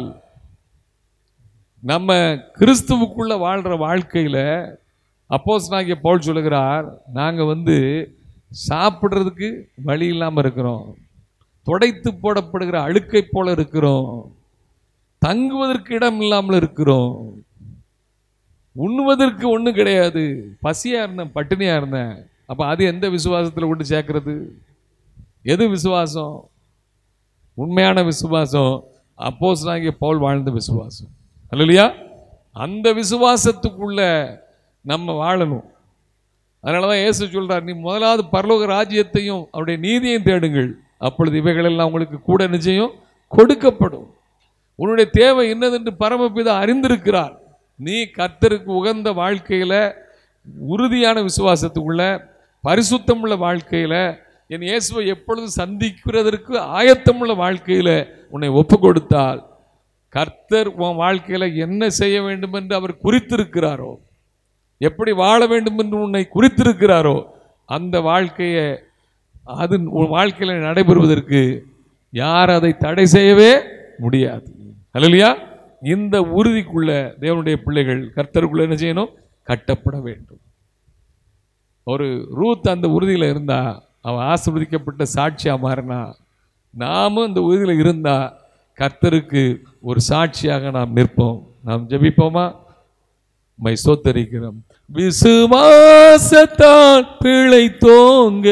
நம்ம கிறிஸ்துவுக்குள்ள வாழ்கிற வாழ்க்கையில் அப்போஸ்தலனாகிய பவுல் சொல்லுகிறார், நாங்கள் வந்து சாப்பிட்றதுக்கு வழி இல்லாமல் இருக்கிறோம், துடைத்து போடப்படுகிற அழுக்கை போல இருக்கிறோம், தங்குவதற்கு இடம் இல்லாமல் இருக்கிறோம், உண்ணுவதற்கு ஒன்றும் கிடையாது, பசியாக இருந்தேன், பட்டினியாக இருந்தேன். அப்போ அது எந்த விசுவாசத்தில் கொண்டு சேர்க்கறது? எது விசுவாசம்? உண்மையான விசுவாசம் அப்போஸ்தலனாகிய பவுல் வாழ்ந்த விசுவாசம். ஹல்லேலூயா! அந்த விசுவாசத்துக்குள்ள நம்ம வாழணும். அதனால தான் இயேசு சொல்றார், நீ முதலாவது பரலோக ராஜ்யத்தையும் அவருடைய நீதியையும் தேடுங்கள், அப்பொழுது இவைகளெல்லாம் உங்களுக்கு கூட நிச்சயம் கொடுக்கப்படும். உன்னுடைய தேவை என்னதென்று பரமபிதா அறிந்திருக்கிறார். நீ கர்த்தருக்கு உகந்த வாழ்க்கையில், உறுதியான விசுவாசத்துக்குள்ள, பரிசுத்தமுள்ள வாழ்க்கையில், என் இயேசுவை எப்பொழுது சந்திக்கிறதற்கு ஆயத்தமுள்ள வாழ்க்கையில் உன்னை ஒப்பு கொடுத்தால், கர்த்தர் உன் வாழ்க்கையில் என்ன செய்ய வேண்டும் என்று அவர் குறித்திருக்கிறாரோ, எப்படி வாழ வேண்டும் என்று உன்னை குறித்திருக்கிறாரோ, அந்த வாழ்க்கையை அது உன் வாழ்க்கையில் நடைபெறுவதற்கு யார் அதை தடை செய்யவே முடியாது. ஹல்லேலூயா! இந்த உறுதிக்குள்ள தேவனுடைய பிள்ளைகள் கர்த்தருக்குள்ள என்ன செய்யணும்? கட்டப்பட வேண்டும். ஒரு ரூத் அந்த உறுதியில் இருந்தா, அவன் ஆசீர்வதிக்கப்பட்ட சாட்சியா மாறினா, நாமும் இந்த உறுதியில் இருந்தா கர்த்தருக்கு ஒரு சாட்சியாக நாம் நிற்போம். நாம் ஜெபிப்போமா? மை ஸ்தோத்தரிக்கிறோம். விசுவாசத்தால் பிழைத்தோங்க,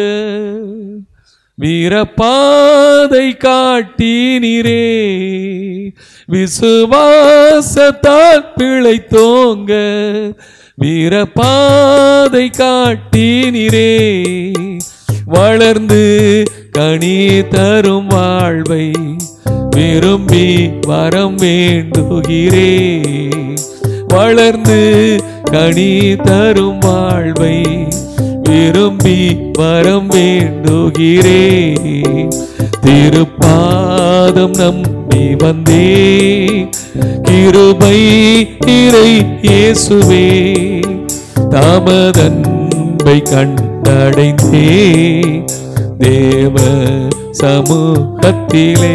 வீரப்பாதை காட்டினீரே, விசுவாசத்தால் பிழைத்தோங்க, வீரப்பாதை காட்டினீரே, வளர்ந்து கனி தரும் வாழ்வை விரும்பி வரம் வேண்டுகிறே, வளர்ந்து கனி தரும் வாழ்வை விரும்பி வரம் வேண்டுகிறே, திருப்பாதம் நம்பி வந்தே, கிருபை நிறை இயேசுவே, தமதன்பை கண்டடைந்தே, தேவ சமூகத்திலே,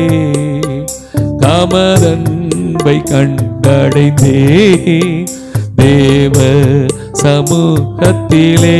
தமதன்பை கண்டடைந்தே, தேவ சமூகத்திலே.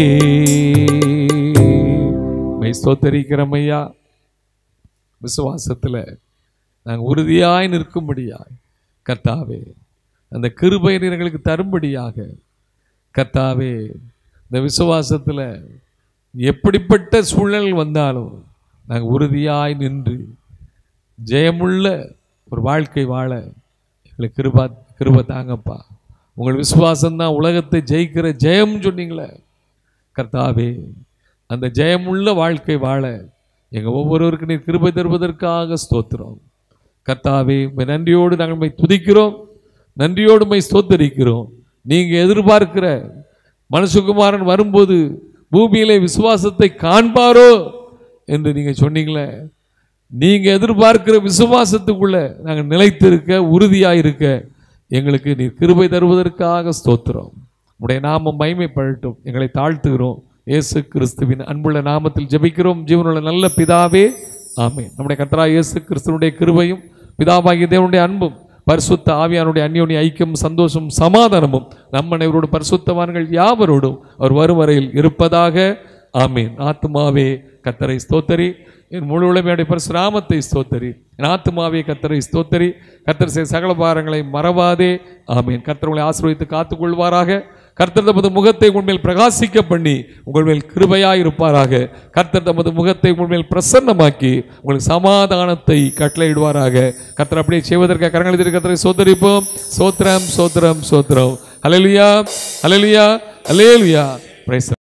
ஸ்தோத்தரிக்கிறோம் ஐயா. விசுவாசத்தில் நாங்கள் உறுதியாய் நிற்கும்படியாய் கர்த்தாவே அந்த கிருபை எங்களுக்கு தரும்படியாக கர்த்தாவே இந்த விசுவாசத்தில் எப்படிப்பட்ட சூழ்நிலை வந்தாலும் நாங்கள் உறுதியாய் நின்று ஜெயமுள்ள ஒரு வாழ்க்கை வாழ எங்களுக்கு கிருபா கிருபை தாங்கப்பா. உங்கள் விசுவாசம்தான் உலகத்தை ஜெயிக்கிற ஜெயம் சொன்னீங்களே கர்த்தாவே, அந்த ஜெயமுள்ள வாழ்க்கை வாழ எங்கள் ஒவ்வொருவருக்கு நீர் கிருபை தருவதற்காக ஸ்தோத்திரம் கர்த்தாவே. நன்றியோடு நாங்கள் மை துதிக்கிறோம், நன்றியோடு மை ஸ்தோத்தரிக்கிறோம். நீங்கள் எதிர்பார்க்கிற மனுஷகுமாரன் வரும்போது பூமியிலே விசுவாசத்தை காண்பாரோ என்று நீங்கள் சொன்னீங்களே, நீங்கள் எதிர்பார்க்கிற விசுவாசத்துக்குள்ள நாங்கள் நிலைத்திருக்க உறுதியாக இருக்க எங்களுக்கு நீர் கிருபை தருவதற்காக ஸ்தோத்திரம். உடைய நாமம் மகிமைப்படட்டும். எங்களை தாழ்த்துகிறோம். இயேசு கிறிஸ்துவின் அன்புள்ள நாமத்தில் ஜெபிக்கிறோம் ஜீவனுள்ள நல்ல பிதாவே, ஆமென். நம்முடைய கர்த்தராகிய இயேசு கிறிஸ்துவினுடைய கிருபையும் பிதாவாகிய தேவனுடைய அன்பும் பரிசுத்த ஆவியானுடைய அந்யோன்ய ஐக்கியம் சந்தோஷம் சமாதானமும் நம்ம அனைவரோடு பரிசுத்தவான்கள் யாவரோடும் அவர் வரும் வரையில் இருப்பதாக. ஆமீன். ஆத்துமாவே கர்த்தரை ஸ்தோத்தரி, என் முழு உலமையுடைய பரிசுராமத்தை ஸ்தோத்தரி. என் ஆத்துமாவே கர்த்தரை ஸ்தோத்தரி, கர்த்தர் செய்த சகல பாரங்களை மறவாதே. ஆமீன். கர்த்தர் உங்களை ஆசீர்வதித்து காத்துக்கொள்வாராக. கர்த்தர் தமது முகத்தை உண்மையில் பிரகாசிக்க பண்ணி உங்கள் மேல் கிருபையாய் இருப்பாராக. கர்த்தர் தமது முகத்தை உங்கள் மேல் பிரசன்னமாக்கி உங்களுக்கு சமாதானத்தை கட்டளையிடுவாராக. கர்த்தர் அப்படியே செய்வதற்காக கரங்களை கர்த்தரை சோதரிப்போம். சோத்திரம் சோத்திரம் சோத்திரம். ஹல்லேலூயா ஹல்லேலூயா ஹல்லேலூயா. பிரைஸ்